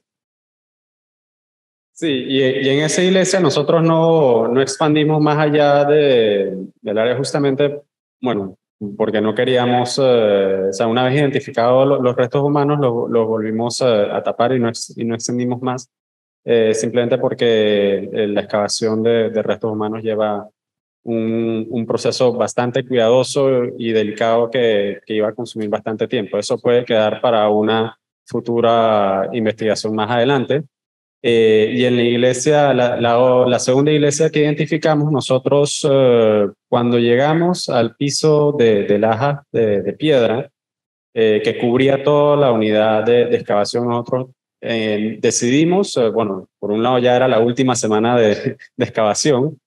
Sí, y en esa iglesia nosotros no expandimos más allá del área justamente, bueno, porque no queríamos, o sea, una vez identificados los restos humanos, los volvimos a tapar y no extendimos más, simplemente porque la excavación de restos humanos lleva un proceso bastante cuidadoso y delicado que iba a consumir bastante tiempo. Eso puede quedar para una futura investigación más adelante. Y en la iglesia, la segunda iglesia que identificamos, nosotros cuando llegamos al piso de laja de piedra, que cubría toda la unidad de excavación, nosotros decidimos, bueno, por un lado ya era la última semana de excavación,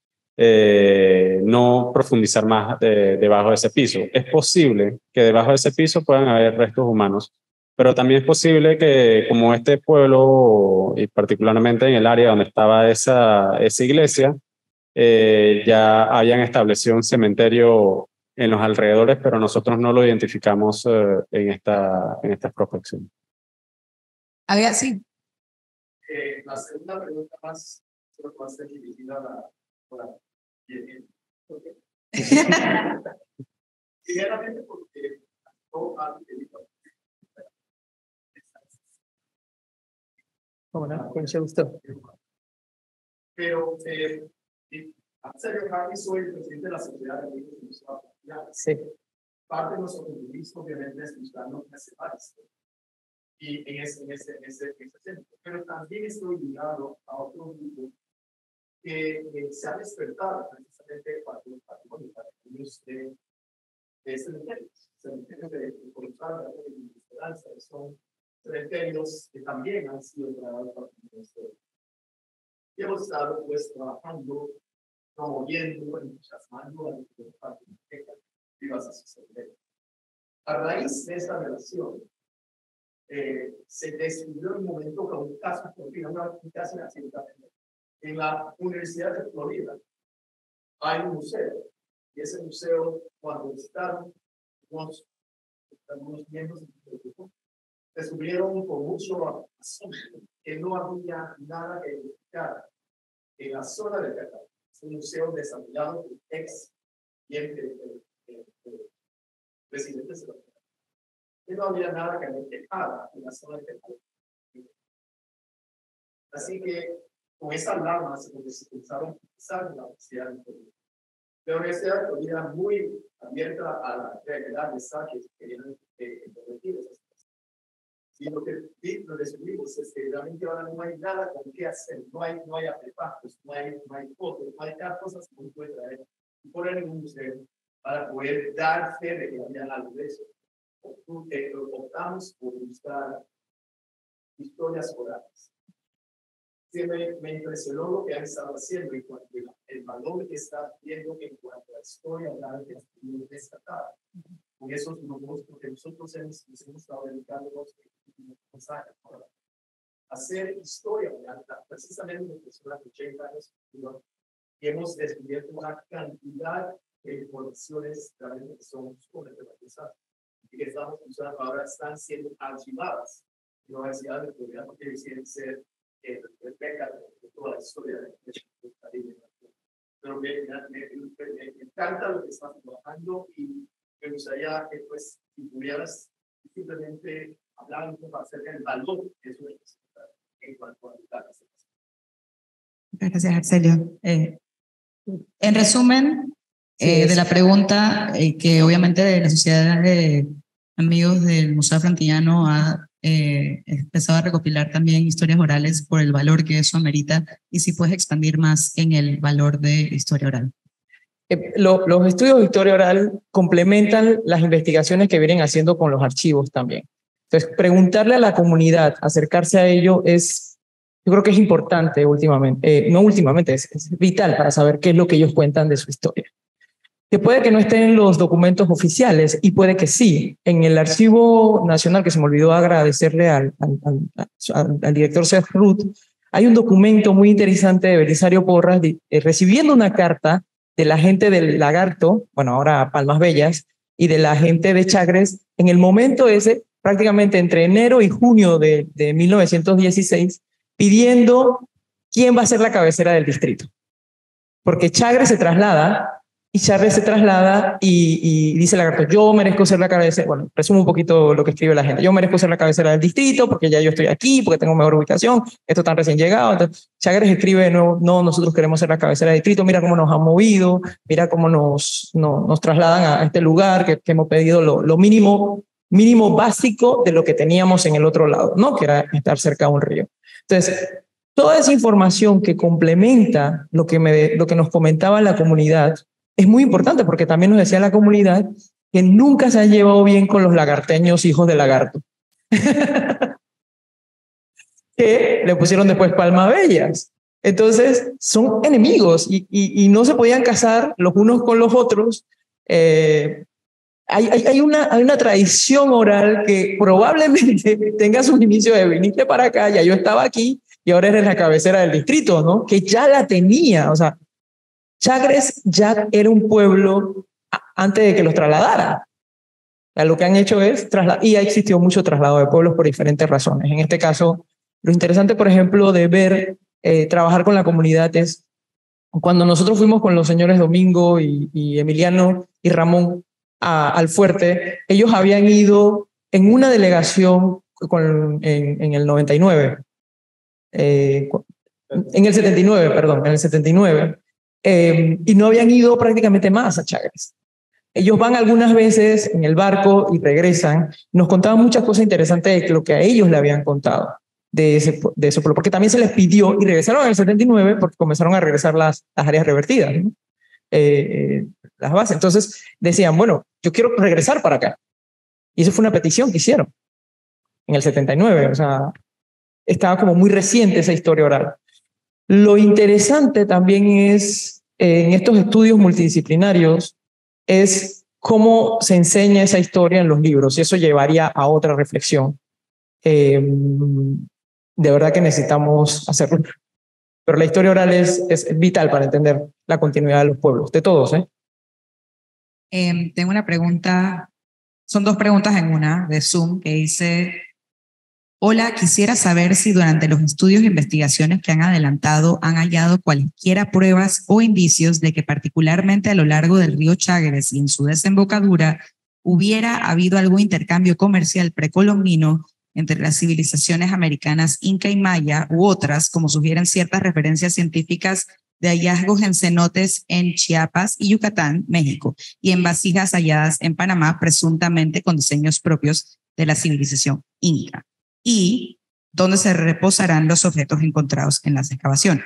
no profundizar más debajo de ese piso. Es posible que debajo de ese piso puedan haber restos humanos, pero también es posible que como este pueblo, y particularmente en el área donde estaba esa iglesia, ya hayan establecido un cementerio en los alrededores, pero nosotros no lo identificamos en esta prospección. Había, sí. La segunda pregunta más dirigida a la Hola. Bien. Okay. Primeramente porque no ha tenido. Hola, con mucho gusto. Pero Sergio Javi, soy el presidente de la Sociedad de Amigos de Museo. Sí. Parte de nuestro compromiso, obviamente, es buscarnos nacionales. Y en ese centro. Pero también estoy ligado a otro grupo que se ha despertado precisamente para el patrimonio, para los cementerios. Cementerios de Colorado, de Esperanza, son cementerios que también han sido trabajados para el historia. Y hemos estado pues trabajando, promoviendo, entusiasmando a los patriotas vivas a sus cementerios. A raíz de esta relación, se descubrió en un momento con un caso, un caso accidentalmente. En la Universidad de Florida hay un museo, y ese museo, cuando visitaron algunos miembros del grupo, descubrieron con mucho asombro que no había nada que identificar en la zona de Cacao. Es un museo desarrollado por ex residentes de la ciudad. Y no había nada que identificar en la zona de Cacao. Así que con esa alarma se comenzaron a utilizar en la Universidad de Florida. La Universidad de Florida muy abierta a la realidad de saques que querían convertir esas cosas. Y lo que descubrimos es que realmente ahora no hay nada con qué hacer, no hay artefactos, no hay fotos, no hay cosas que uno puede traer y poner en un museo para poder dar fe de que había algo de eso. Optamos por buscar historias orales. Sí, me impresionó lo que han estado haciendo en cuanto al valor que está viendo en cuanto a la historia oral que ha sido destacada. Con esos grupos, porque nosotros nos hemos estado dedicando a hacer historia oral, precisamente en los 80 años, y hemos descubierto una cantidad de informaciones realmente que son súper relevantes y que estamos usando ahora, están siendo archivadas en la Universidad de Florida, porque deciden ser el pecado de toda la historia de Caribe. Pero me encanta lo que estás trabajando y me gustaría que pues si pudieras simplemente hablar un poco acerca del valor que eso representa en cuanto a la Gracias, Arcelio. En resumen de la pregunta, que obviamente la Sociedad de Amigos del Museo Frantillano ha empezado a recopilar también historias orales por el valor que eso amerita, y si puedes expandir más en el valor de historia oral. Los estudios de historia oral complementan las investigaciones que vienen haciendo con los archivos también. Entonces, preguntarle a la comunidad, acercarse a ello yo creo que es importante es vital para saber qué es lo que ellos cuentan de su historia. Que puede que no estén en los documentos oficiales y puede que sí. En el Archivo Nacional, que se me olvidó agradecerle al director Seth Ruth, hay un documento muy interesante de Belisario Porras recibiendo una carta de la gente del Lagarto, bueno, ahora Palmas Bellas, y de la gente de Chagres, en el momento ese, prácticamente entre enero y junio de 1916, pidiendo quién va a ser la cabecera del distrito. Porque Chagres se traslada y dice Lagarto, yo merezco ser la cabecera, bueno, resumo un poquito lo que escribe la gente, yo merezco ser la cabecera del distrito porque ya yo estoy aquí, porque tengo mejor ubicación, esto tan recién llegado. Entonces Chagres escribe, no, nosotros queremos ser la cabecera del distrito, mira cómo nos han movido, mira cómo nos trasladan a este lugar que hemos pedido lo mínimo básico de lo que teníamos en el otro lado, ¿no? Que era estar cerca de un río. Entonces, toda esa información que complementa lo que nos comentaba la comunidad es muy importante, porque también nos decía la comunidad que nunca se ha llevado bien con los lagarteños hijos de Lagarto. Que le pusieron después Palmas Bellas. Entonces, son enemigos y no se podían casar los unos con los otros. Hay una tradición oral que probablemente tenga sus inicios de viniste para acá, ya yo estaba aquí y ahora eres la cabecera del distrito, ¿no? Que ya la tenía, o sea, Chagres ya era un pueblo antes de que los trasladaran. O sea, lo que han hecho es trasladar, y ha existido mucho traslado de pueblos por diferentes razones. En este caso, lo interesante, por ejemplo, de ver, trabajar con la comunidad es Cuando nosotros fuimos con los señores Domingo y Emiliano y Ramón al fuerte, ellos habían ido en una delegación en el 99, en el 79, perdón, en el 79, y no habían ido prácticamente más a Chagres. Ellos van algunas veces en el barco y regresan. Nos contaban muchas cosas interesantes de lo que a ellos le habían contado de ese pueblo, porque también se les pidió, y regresaron en el 79 porque comenzaron a regresar las áreas revertidas, ¿no? Las bases. Entonces decían, bueno, yo quiero regresar para acá. Y eso fue una petición que hicieron en el 79. O sea, estaba como muy reciente esa historia oral. Lo interesante también es, en estos estudios multidisciplinarios, es cómo se enseña esa historia en los libros, y eso llevaría a otra reflexión. De verdad que necesitamos hacerlo. Pero la historia oral es vital para entender la continuidad de los pueblos, de todos, ¿eh? Tengo una pregunta, son dos preguntas en una, de Zoom, que dice: hola, quisiera saber si durante los estudios e investigaciones que han adelantado han hallado cualquiera pruebas o indicios de que particularmente a lo largo del río Chagres y en su desembocadura hubiera habido algún intercambio comercial precolombino entre las civilizaciones americanas Inca y Maya u otras, como sugieren ciertas referencias científicas de hallazgos en cenotes en Chiapas y Yucatán, México, y en vasijas halladas en Panamá, presuntamente con diseños propios de la civilización Inca, y dónde se reposarán los objetos encontrados en las excavaciones.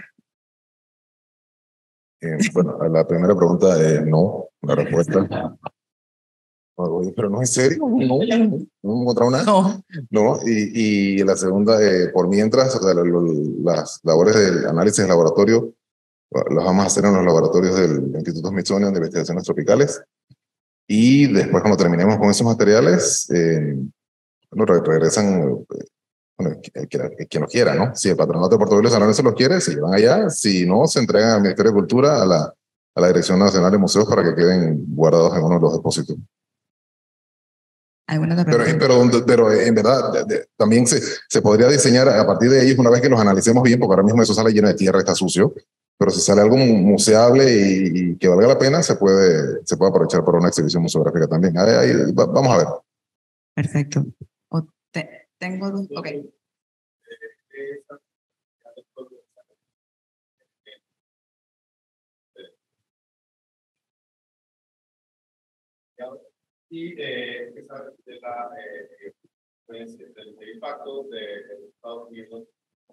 Bueno, a la primera pregunta, no, la respuesta. Oye, pero no es serio, no hemos encontrado nada. No, y la segunda, por mientras, o sea, las labores del análisis de laboratorio las vamos a hacer en los laboratorios del Instituto Smithsonian de Investigaciones Tropicales, y después cuando terminemos con esos materiales, bueno, regresan, bueno, quien los quiera, ¿no? Si el Patronato de Puerto Villos San Lorenzo los quiere, se llevan allá; si no, se entregan al Ministerio de Cultura, a la Dirección Nacional de Museos, para que queden guardados en uno de los depósitos. Pero en verdad también se podría diseñar a partir de ellos una vez que los analicemos bien, porque ahora mismo eso sale lleno de tierra, está sucio, pero si sale algo museable y que valga la pena, se puede aprovechar para una exhibición museográfica también. Vamos a ver. Perfecto. Tengo dos. Ok. Y que sabe del impacto de Estados Unidos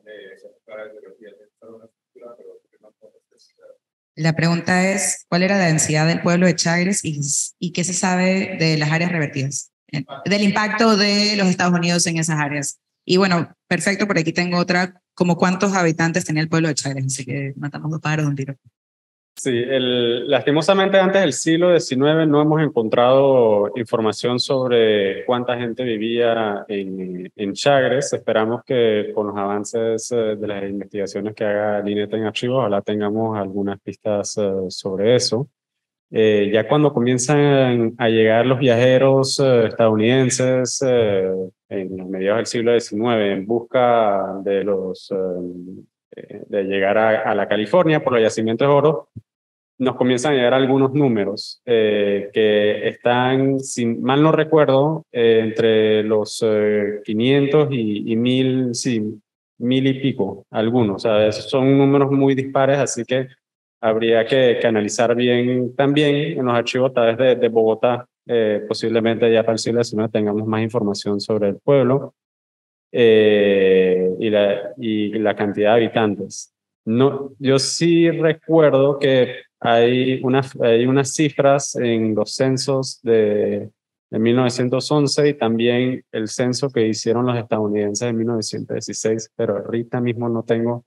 La pregunta es: ¿cuál era la densidad del pueblo de Chagres y qué se sabe de las áreas revertidas? Del impacto de los Estados Unidos en esas áreas. Y bueno, perfecto, por aquí tengo otra: ¿como cuántos habitantes tenía el pueblo de Chagres? Así que matamos dos pájaros de un tiro. Sí, lastimosamente antes del siglo XIX no hemos encontrado información sobre cuánta gente vivía en Chagres. Esperamos que con los avances de las investigaciones que haga Lineta en archivos, ojalá tengamos algunas pistas sobre eso. Ya cuando comienzan a llegar los viajeros estadounidenses en mediados del siglo XIX en busca de llegar a la California por los yacimientos de oro, nos comienzan a llegar algunos números que están, si mal no recuerdo, entre los 500 y 1000, sí, 1000 y pico, algunos. O sea, esos son números muy dispares, así que habría que analizar bien también en los archivos tal vez de Bogotá. Posiblemente ya para el siglo XIX tengamos más información sobre el pueblo y la cantidad de habitantes. No, yo sí recuerdo que hay unas cifras en los censos de 1911 y también el censo que hicieron los estadounidenses en 1916, pero ahorita mismo no tengo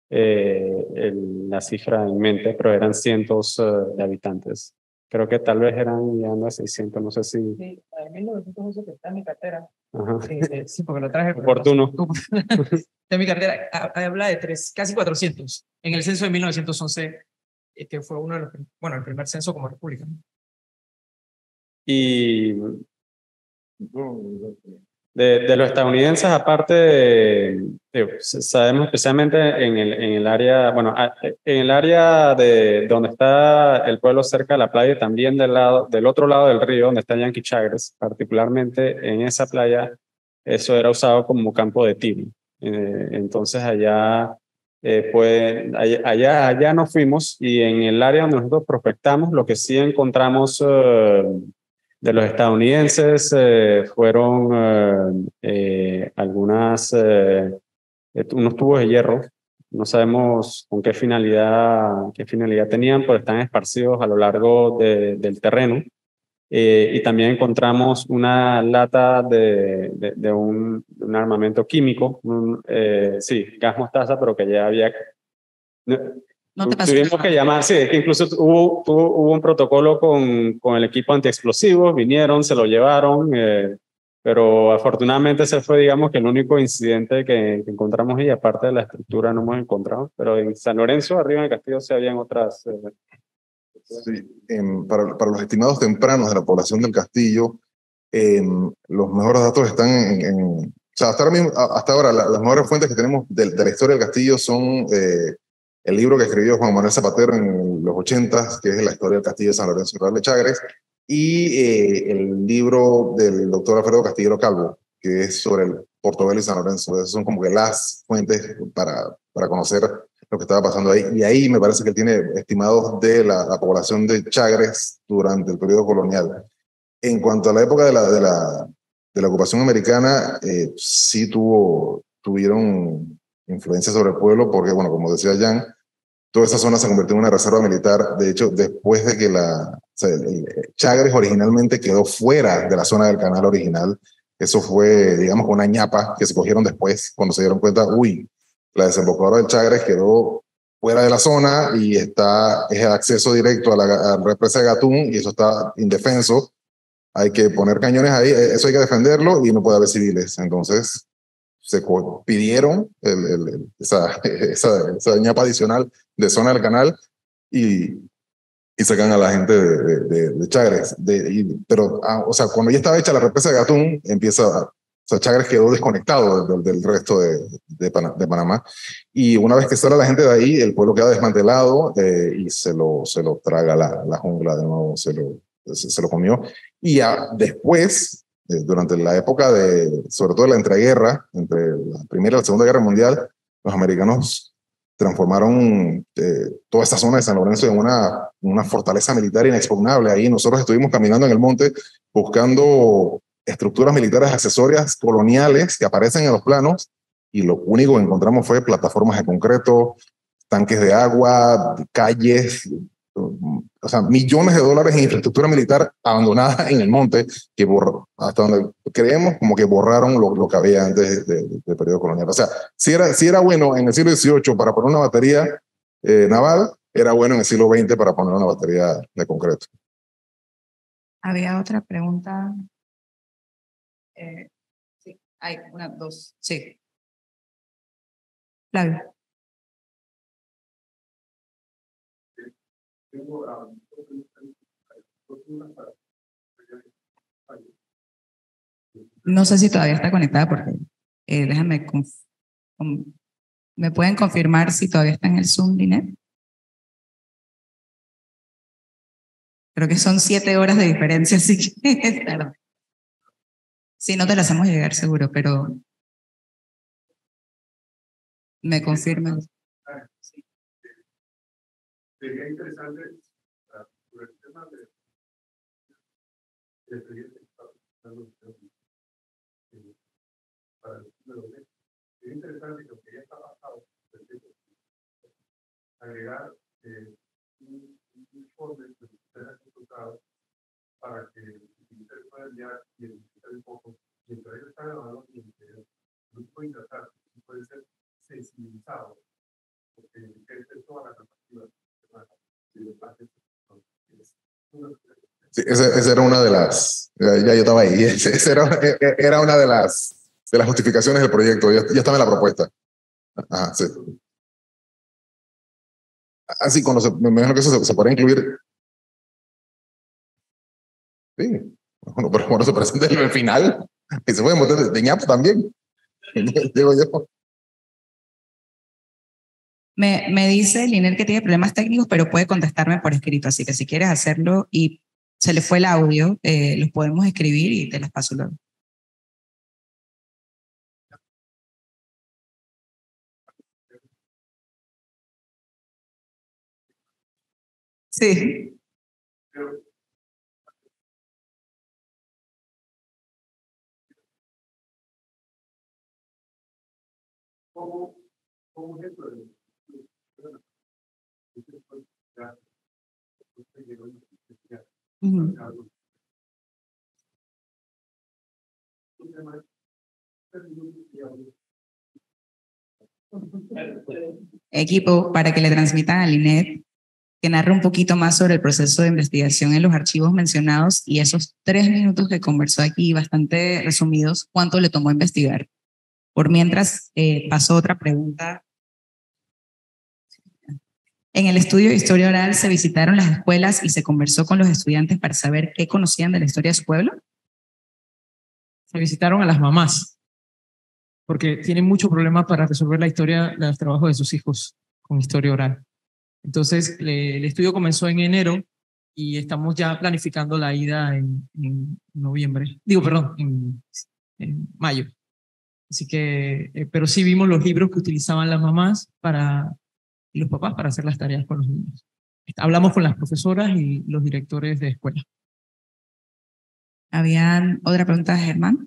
la cifra en mente, pero eran cientos de habitantes. Creo que tal vez eran llegando a 600, no sé si... Sí, en 1911 que está en mi cartera. Ajá. Sí, porque lo traje. Oportuno. Está en mi cartera, habla de casi 400, en el censo de 1911, que fue uno de los, bueno, el primer censo como república. Y De los estadounidenses, aparte, sabemos especialmente en el área, bueno, en el área de donde está el pueblo cerca de la playa y también del otro lado del río, donde está Yankee Chagres, particularmente en esa playa, eso era usado como campo de tiro. Entonces allá, allá nos fuimos, y en el área donde nosotros prospectamos, lo que sí encontramos de los estadounidenses fueron unos tubos de hierro. No sabemos con qué finalidad tenían, pero están esparcidos a lo largo del terreno. Y también encontramos una lata de un armamento químico, sí, gas mostaza, pero que ya había... No te Tuvimos que llamar, sí, que incluso hubo un protocolo con el equipo antiexplosivos, vinieron, se lo llevaron, pero afortunadamente ese fue, digamos, que el único incidente que encontramos, y aparte de la estructura no hemos encontrado, pero en San Lorenzo, arriba en el castillo, sí habían otras... Sí, para los estimados tempranos de la población del castillo, los mejores datos están o sea, hasta ahora las mejores fuentes que tenemos de la historia del castillo son el libro que escribió Juan Manuel Zapatero en los 80, que es la historia del castillo de San Lorenzo Real de Chagres, y el libro del doctor Alfredo Castillero Calvo, que es sobre el Portobelo y San Lorenzo. Esas son como que las fuentes para conocer lo que estaba pasando ahí. Y ahí me parece que él tiene estimados de la población de Chagres durante el periodo colonial. En cuanto a la época de la ocupación americana, sí tuvieron influencia sobre el pueblo, porque, bueno, como decía Jan, toda esa zona se convirtió en una reserva militar. De hecho, después de que Chagres originalmente quedó fuera de la zona del canal original, eso fue, digamos, una ñapa que se cogieron después, cuando se dieron cuenta, la desembocadura del Chagres quedó fuera de la zona y es el acceso directo a la represa de Gatún, y eso está indefenso. Hay que poner cañones ahí, eso hay que defenderlo, y no puede haber civiles. Entonces se pidieron esa ñapa adicional de zona del canal y sacan a la gente de Chagres. Pero, o sea, cuando ya estaba hecha la represa de Gatún, o sea, Chagres quedó desconectado del resto de Panamá. Y una vez que sale la gente de ahí, el pueblo queda desmantelado y se lo traga la jungla de nuevo, se lo comió. Y después, durante la época sobre todo la entreguerra, entre la Primera y la Segunda Guerra Mundial, los americanos transformaron toda esta zona de San Lorenzo en una fortaleza militar inexpugnable. Ahí nosotros estuvimos caminando en el monte buscando estructuras militares accesorias coloniales que aparecen en los planos, y lo único que encontramos fue plataformas de concreto, tanques de agua, calles, o sea, millones de dólares en infraestructura militar abandonada en el monte, que hasta donde creemos como que borraron lo que había antes del periodo colonial. O sea, si era bueno en el siglo XVIII para poner una batería naval, era bueno en el siglo XX para poner una batería de concreto. Había otra pregunta. Sí, hay una, dos, sí. Flavio. No sé si todavía está conectada, porque déjame, ¿me pueden confirmar si todavía está en el Zoom, Linet? Creo que son 7 horas de diferencia, así que es tarde. Sí, no te la hacemos llegar seguro, pero me confirman. Sería interesante sobre el tema de sería interesante que lo que ya está pasado, agregar un informe que ustedes han consultado para que el usuario pueda enviar y identificar un poco, mientras ellos están grabando, y el grupo interactivo puede ser sensibilizado, porque es toda la capacidad de parte. Sí, esa era una de las, ya yo estaba ahí, esa era una de las justificaciones del proyecto, ya estaba en la propuesta. Ajá, sí. Así, me imagino que eso se podría incluir. Sí, bueno, pero cuando se presente el final. Y se pueden botar de ñapo también. Digo yo. Me dice Liner que tiene problemas técnicos, pero puede contestarme por escrito, así que si quieres hacerlo y se le fue el audio, los podemos escribir y te las paso luego. Sí. ¿Cómo es esto? Equipo, para que le transmitan a Linet, que narre un poquito más sobre el proceso de investigación en los archivos mencionados y esos 3 minutos que conversó aquí, bastante resumidos, ¿cuánto le tomó investigar? Por mientras, pasó otra pregunta. En el estudio de historia oral se visitaron las escuelas y se conversó con los estudiantes para saber qué conocían de la historia de su pueblo. Se visitaron a las mamás, porque tienen mucho problema para resolver la historia de los trabajos de sus hijos con historia oral. Entonces, el estudio comenzó en enero y estamos ya planificando la ida en noviembre. En mayo. Así que, pero sí vimos los libros que utilizaban las mamás y los papás para hacer las tareas con los niños. Hablamos con las profesoras y los directores de escuela. ¿Habían otra pregunta, Germán?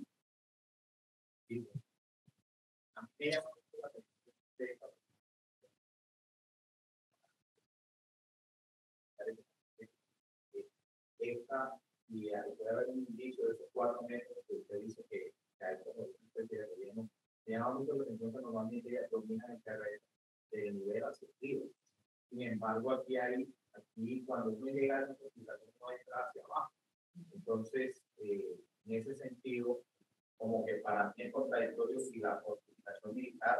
Y puede haber un indicio de esos 4 metros que usted dice que hay como me llama mucho la atención que normalmente ya dominan el terreno de nivel ascendido. Sin embargo, aquí cuando uno llega a la fortificación no entra hacia abajo. Entonces, en ese sentido, como que para mí es contradictorio si la fortificación militar,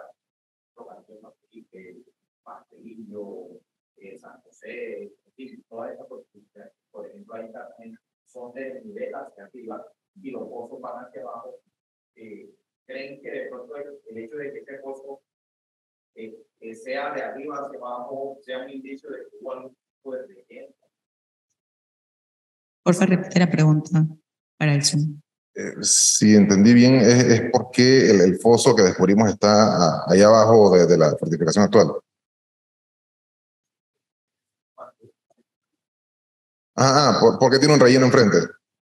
Pastelillo, San José, toda esa fortificación, por ejemplo, ahí también son de nivel hacia arriba y los pozos van hacia abajo. ¿Creen que de pronto el hecho de que este pozo sea de arriba hacia abajo sea un indicio de que igual puede ser? Por favor, repite la pregunta para el Zoom. Si entendí bien, es porque el foso que descubrimos está ahí abajo de la fortificación actual. ¿Por qué tiene un relleno enfrente?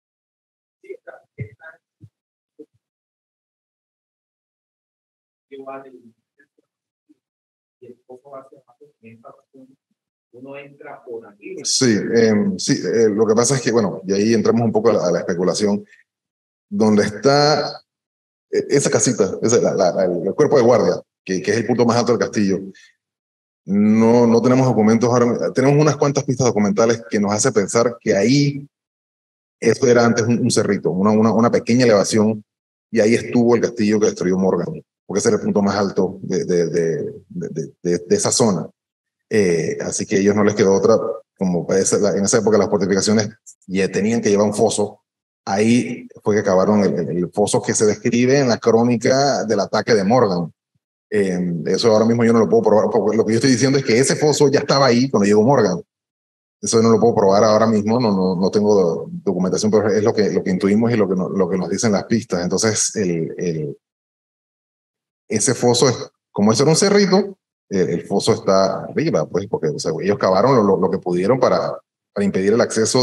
Uno entra por aquí. Sí, lo que pasa es que, bueno, y ahí entramos un poco a la especulación. Donde está esa casita, el cuerpo de guardia, que es el punto más alto del castillo, no tenemos documentos ahora, tenemos unas cuantas pistas documentales que nos hace pensar que ahí, eso era antes un cerrito, una pequeña elevación, y ahí estuvo el castillo que destruyó Morgan, porque ese era el punto más alto de esa zona. Así que a ellos no les quedó otra, como en esa época las fortificaciones ya tenían que llevar un foso. Ahí fue que cavaron el foso que se describe en la crónica del ataque de Morgan. Eso ahora mismo yo no lo puedo probar, porque lo que yo estoy diciendo es que ese foso ya estaba ahí cuando llegó Morgan. Eso no lo puedo probar ahora mismo, no tengo documentación, pero es lo que intuimos y lo que nos dicen las pistas. Entonces, ese foso, como eso era un cerrito, el foso está arriba, pues, porque ellos cavaron lo que pudieron para impedir el acceso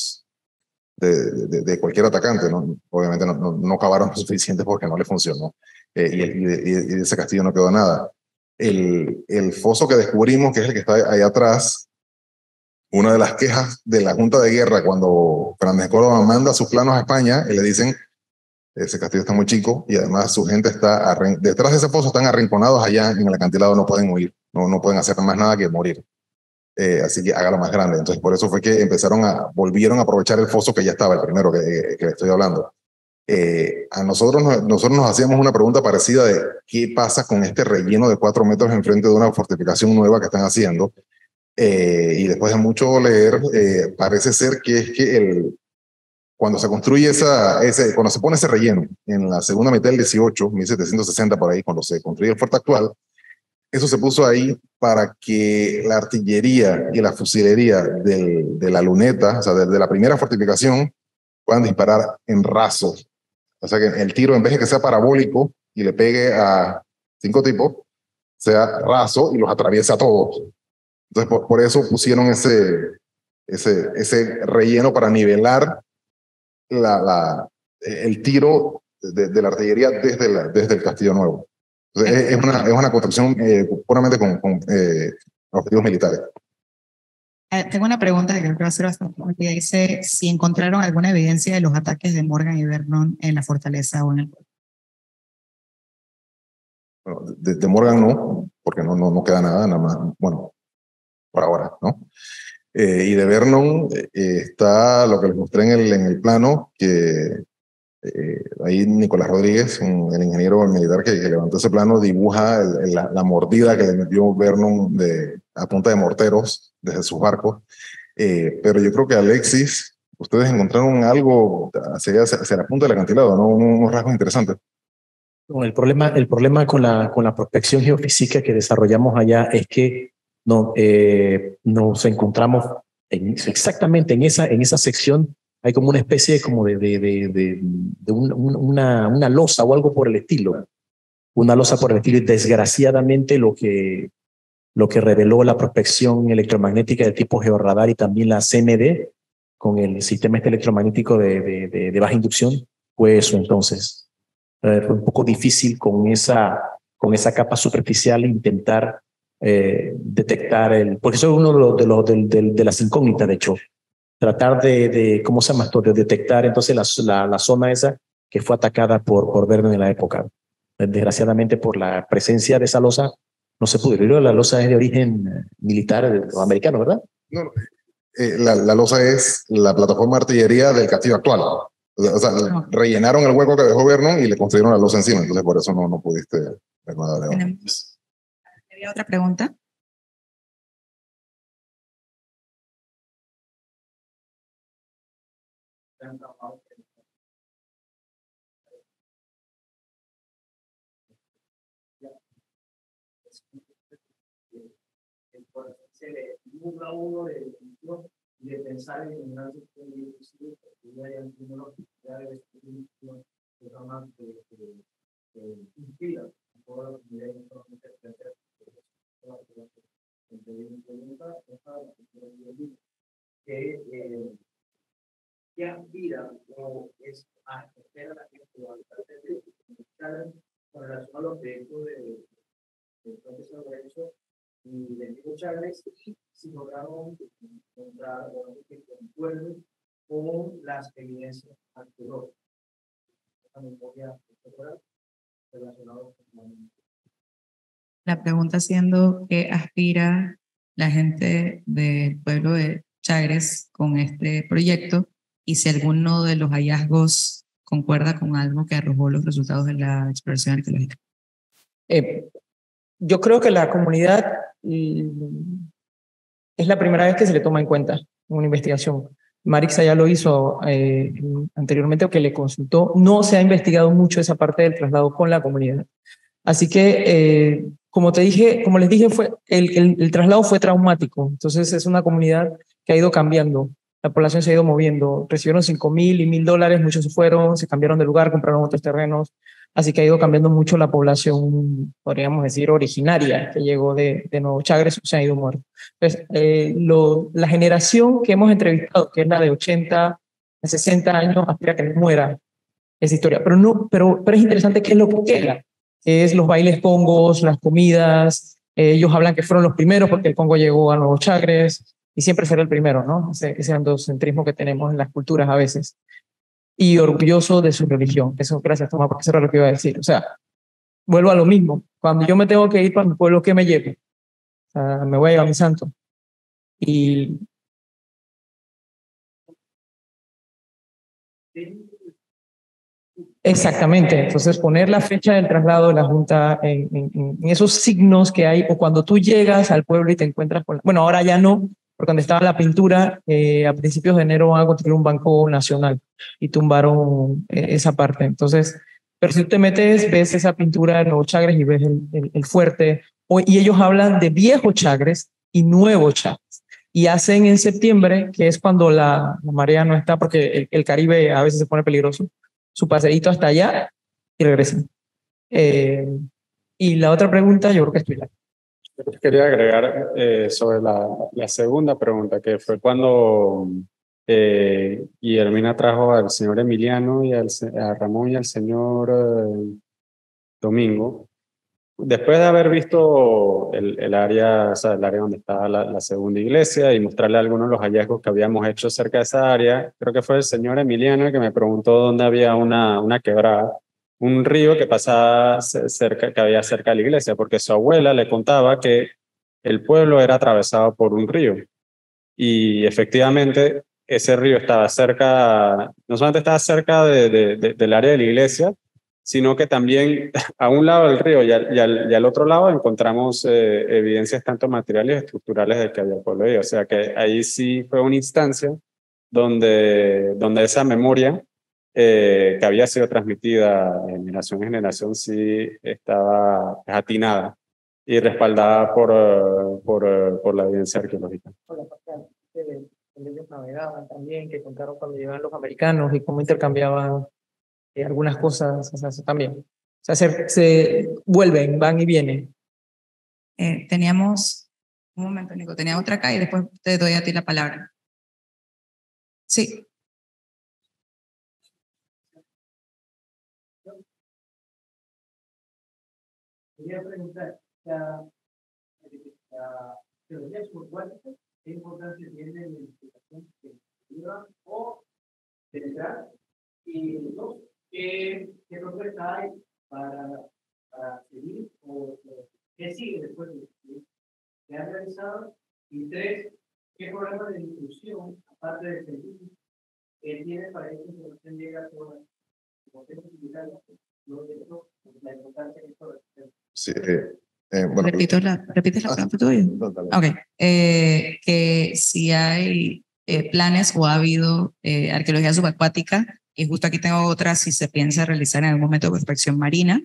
de cualquier atacante, ¿no? Obviamente no cavaron lo suficiente porque no le funcionó, y de ese castillo no quedó nada. El foso que descubrimos, que es el que está ahí atrás, una de las quejas de la Junta de Guerra cuando Fernández de Córdoba manda sus planos a España y le dicen, ese castillo está muy chico y además su gente está detrás de ese foso, están arrinconados allá en el acantilado, no pueden huir, no pueden hacer más nada que morir. Así que hágalo más grande. Entonces, por eso fue que volvieron a aprovechar el foso que ya estaba, el primero que le estoy hablando. A nosotros nos hacíamos una pregunta parecida de qué pasa con este relleno de 4 metros enfrente de una fortificación nueva que están haciendo. Y después de mucho leer, parece ser que es que cuando se construye cuando se pone ese relleno en la segunda mitad del 18, 1760 por ahí, cuando se construye el fuerte actual, eso se puso ahí para que la artillería y la fusilería de la luneta, o sea, de la primera fortificación, puedan disparar en raso. O sea, que el tiro, en vez de que sea parabólico y le pegue a 5 tipos, sea raso y los atraviesa a todos. Entonces, por eso pusieron ese relleno para nivelar el tiro de la artillería desde el Castillo Nuevo. Entonces, es una construcción puramente con objetivos militares. Tengo una pregunta que creo que va a ser bastante obvia. Dice si encontraron alguna evidencia de los ataques de Morgan y Vernon en la fortaleza o en el pueblo. Bueno, de Morgan no, porque no queda nada más, bueno, por ahora, ¿no? Y de Vernon está lo que les mostré en el plano, que ahí Nicolás Rodríguez, el ingeniero militar que levantó ese plano, dibuja la mordida que le metió Vernon a punta de morteros desde sus barcos. Pero yo creo que Alexis, ustedes encontraron algo hacia la punta del acantilado, ¿no? Unos rasgos interesantes. El problema con la prospección geofísica que desarrollamos allá es que nos encontramos exactamente en esa sección. Hay como una especie como de una losa o algo por el estilo. Una losa por el estilo. Y desgraciadamente lo que reveló la prospección electromagnética de tipo georradar y también la CMD con el sistema electromagnético de baja inducción fue eso. Entonces fue un poco difícil con esa capa superficial intentar detectar porque eso es uno de las incógnitas, de hecho. Tratar ¿cómo se llama esto? De detectar entonces la zona esa que fue atacada por Vernon en la época. Desgraciadamente por la presencia de esa losa no se pudo. Pero la losa es de origen militar americano, ¿verdad? No, la losa es la plataforma de artillería del castillo actual. O sea, rellenaron el hueco que dejó Vernon y le construyeron la losa encima. Entonces por eso no pudiste ver nada de eso. ¿Había otra pregunta? Se le nubla a uno de pensar en una situación difícil, porque hay algunas actividades que jamás inspiran a todas las comunidades que aspira o es a espera la gente con relación a los proyectos del profesor de derecho y de Diego Chávez, y si lograron encontrar o que concuerden con las evidencias arqueológicas. Esta memoria relacionada con La pregunta siendo qué aspira la gente del pueblo de Chagres con este proyecto y si alguno de los hallazgos concuerda con algo que arrojó los resultados de la exploración arqueológica. Yo creo que la comunidad es la primera vez que se le toma en cuenta en una investigación. Marixa ya lo hizo anteriormente, o que le consultó. No se ha investigado mucho esa parte del traslado con la comunidad. Así que, como les dije, el traslado fue traumático. Entonces es una comunidad que ha ido cambiando. La población se ha ido moviendo. Recibieron $5,000 y $1,000, muchos se fueron, se cambiaron de lugar, compraron otros terrenos. Así que ha ido cambiando mucho la población, podríamos decir, originaria que llegó de Nuevo Chagres, se ha ido muerto. Entonces, la generación que hemos entrevistado, que es la de 80, de 60 años, aspira a que no muera esa historia. Pero es interesante qué es lo que queda. Es los bailes congos, las comidas. Ellos hablan que fueron los primeros porque el Congo llegó a Nuevo Chagres y siempre será el primero, ¿no? Ese androcentrismo que tenemos en las culturas a veces. Y orgulloso de su religión. Eso, gracias, Tomás, porque eso era lo que iba a decir. O sea, vuelvo a lo mismo. Cuando yo me tengo que ir para mi pueblo, ¿qué me llevo? O sea, me voy a llevar a mi santo. Y exactamente. Entonces, poner la fecha del traslado de la Junta en esos signos que hay, o cuando tú llegas al pueblo y te encuentras con... Bueno, ahora ya no, porque donde estaba la pintura, a principios de enero van a construir un banco nacional y tumbaron esa parte. Entonces, pero si tú te metes, ves esa pintura de Nuevo Chagres y ves el fuerte, y ellos hablan de viejo Chagres y nuevo Chagres. Y hacen en septiembre, que es cuando la marea no está, porque el Caribe a veces se pone peligroso, su paseíto hasta allá y regresan. Y la otra pregunta, yo creo que estoy la. Quería agregar sobre la segunda pregunta, que fue cuando Guillermina trajo al señor Emiliano y a Ramón y al señor Domingo. Después de haber visto el área, o sea, el área donde estaba la segunda iglesia y mostrarle algunos de los hallazgos que habíamos hecho cerca de esa área, creo que fue el señor Emiliano el que me preguntó dónde había una quebrada, un río que pasaba cerca, que había cerca de la iglesia, porque su abuela le contaba que el pueblo era atravesado por un río. Y efectivamente ese río estaba cerca, no solamente estaba cerca del área de la iglesia, sino que también a un lado del río y al otro lado encontramos evidencias tanto materiales y estructurales de que había pueblo ahí. O sea que ahí sí fue una instancia donde esa memoria que había sido transmitida de generación en generación sí estaba atinada y respaldada por la evidencia arqueológica. Donde ellos navegaban también, que contaron cuando llegaban los americanos y cómo intercambiaban algunas cosas, o sea, también. O sea, se vuelven, van y vienen. Teníamos, un momento, Nico, tenía otra acá y después te doy a ti la palabra. Sí. Quería preguntar, la teoría subcuántica, ¿qué importancia tiene en la investigación científica o central? Y dos, ¿qué propuesta hay para seguir o qué sigue después de que se ha realizado? Y tres, ¿qué programa de inclusión, aparte del científico, tiene para que esta información llegue a todas las posibilidades? La importancia que esto representa. Sí, bueno, ¿Repites la pregunta tuya? Ok. Que si hay planes o ha habido arqueología subacuática, y justo aquí tengo otra, si se piensa realizar en algún momento prospección marina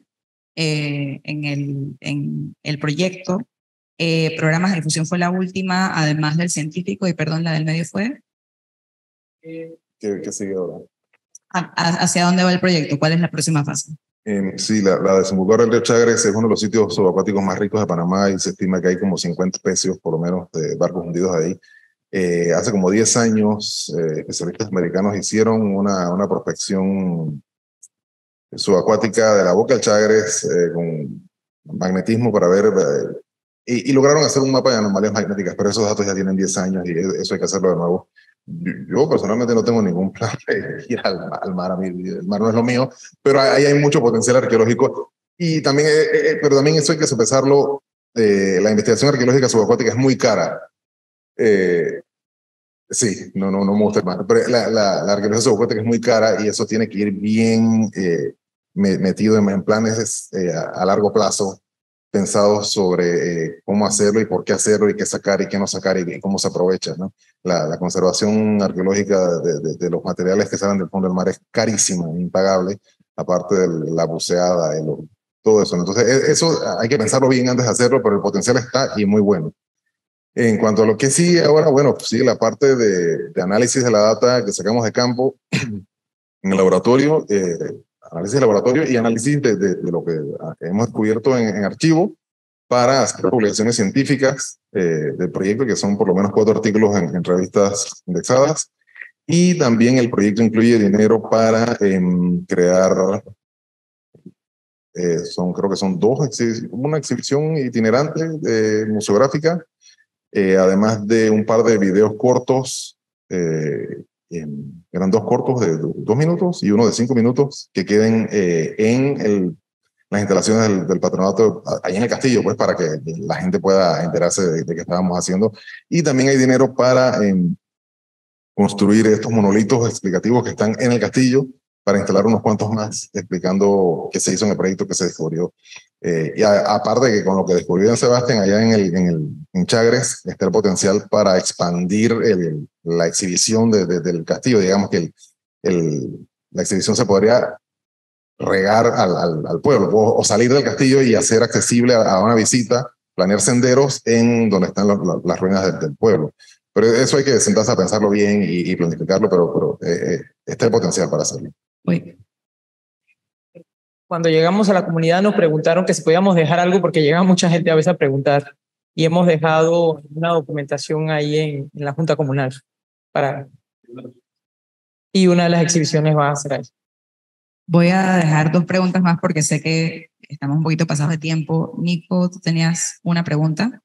en el proyecto. Programas de difusión fue la última, además del científico, y perdón, la del medio fue. ¿Qué sigue ahora? ¿Hacia dónde va el proyecto? ¿Cuál es la próxima fase? Sí, la desembocadura del río Chagres es uno de los sitios subacuáticos más ricos de Panamá y se estima que hay como 50 especies, por lo menos, de barcos hundidos ahí. Hace como 10 años, especialistas americanos hicieron una prospección subacuática de la boca del Chagres con magnetismo para ver, y lograron hacer un mapa de anomalías magnéticas, pero esos datos ya tienen 10 años y eso hay que hacerlo de nuevo. Yo personalmente no tengo ningún plan de ir al mar, a mí el mar no es lo mío, pero ahí hay mucho potencial arqueológico y también, pero también eso hay que sopesarlo, la investigación arqueológica subacuática es muy cara. Sí, no me gusta el mar, pero la arqueología subacuática es muy cara y eso tiene que ir bien metido en planes a largo plazo, pensados sobre cómo hacerlo y por qué hacerlo y qué sacar y qué no sacar y cómo se aprovecha, ¿no? La conservación arqueológica de los materiales que salen del fondo del mar es carísima, impagable, aparte de la buceada, todo eso. Entonces, eso hay que pensarlo bien antes de hacerlo, pero el potencial está y muy bueno. En cuanto a lo que sigue ahora, bueno, pues sigue la parte de análisis de la data que sacamos de campo en el laboratorio, análisis de laboratorio y análisis de lo que hemos descubierto en archivo para hacer publicaciones científicas del proyecto, que son por lo menos 4 artículos en revistas indexadas. Y también el proyecto incluye dinero para crear, creo que son 2, una exhibición itinerante museográfica, además de un par de videos cortos, eran 2 cortos de 2 minutos y uno de 5 minutos que queden en las instalaciones del patronato, ahí en el castillo, pues para que la gente pueda enterarse de qué estábamos haciendo. Y también hay dinero para construir estos monolitos explicativos que están en el castillo, para instalar unos cuantos más explicando qué se hizo en el proyecto que se descubrió. Y aparte que con lo que descubrió en Sebastián allá en Chagres, está el potencial para expandir la exhibición del castillo. Digamos que la exhibición se podría regar al pueblo o salir del castillo y hacer accesible a una visita, planear senderos en donde están las ruinas del pueblo. Pero eso hay que sentarse a pensarlo bien y planificarlo, pero está el potencial para hacerlo. Uy. Cuando llegamos a la comunidad nos preguntaron que si podíamos dejar algo porque llega mucha gente a veces a preguntar y hemos dejado una documentación ahí en la Junta Comunal y una de las exhibiciones va a ser ahí. Voy a dejar 2 preguntas más porque sé que estamos un poquito pasados de tiempo. Nico, tú tenías una pregunta.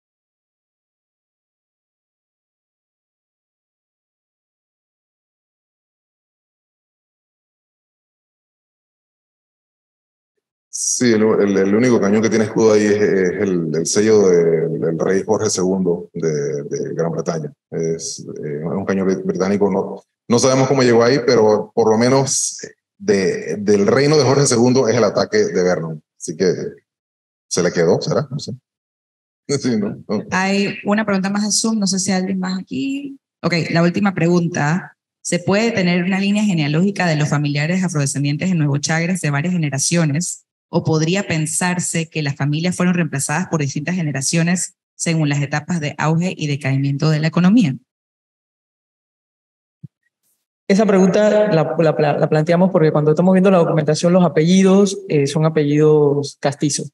Sí, el único cañón que tiene escudo ahí es el sello del rey Jorge II de Gran Bretaña. Es un cañón británico, no sabemos cómo llegó ahí, pero por lo menos del reino de Jorge II es el ataque de Vernon. Así que se le quedó, ¿será? No sé. Sí, no. Hay una pregunta más de Zoom, no sé si hay alguien más aquí. Ok, la última pregunta. ¿Se puede tener una línea genealógica de los familiares afrodescendientes en Nuevo Chagres de varias generaciones? ¿O podría pensarse que las familias fueron reemplazadas por distintas generaciones según las etapas de auge y decaimiento de la economía? Esa pregunta la planteamos porque cuando estamos viendo la documentación los apellidos son apellidos castizos.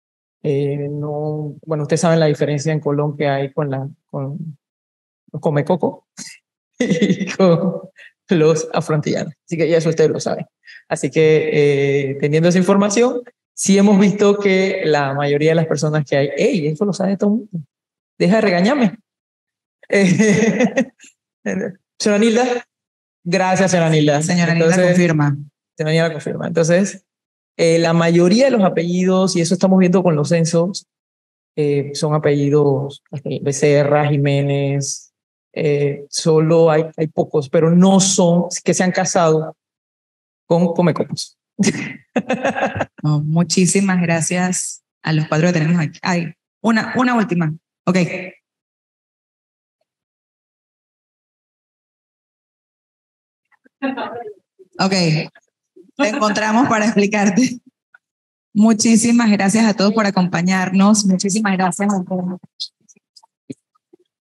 Bueno, ustedes saben la diferencia en Colón que hay con los Comecoco y con los afrontillanos. Así que ya eso ustedes lo saben. Así que teniendo esa información, sí hemos visto que la mayoría de las personas que hay, ¡ey! Eso lo sabe todo el mundo. Deja de regañarme. Señora Nilda. Gracias, señora Nilda. Señora Nilda confirma. Señora Nilda confirma. Entonces, la mayoría de los apellidos, y eso estamos viendo con los censos, son apellidos Becerra, Jiménez, solo hay pocos, pero no son que se han casado con Comecopos. No, muchísimas gracias a los 4 que tenemos aquí. Ay, una última. Ok. Ok, te encontramos para explicarte. Muchísimas gracias a todos por acompañarnos. Muchísimas gracias a todos.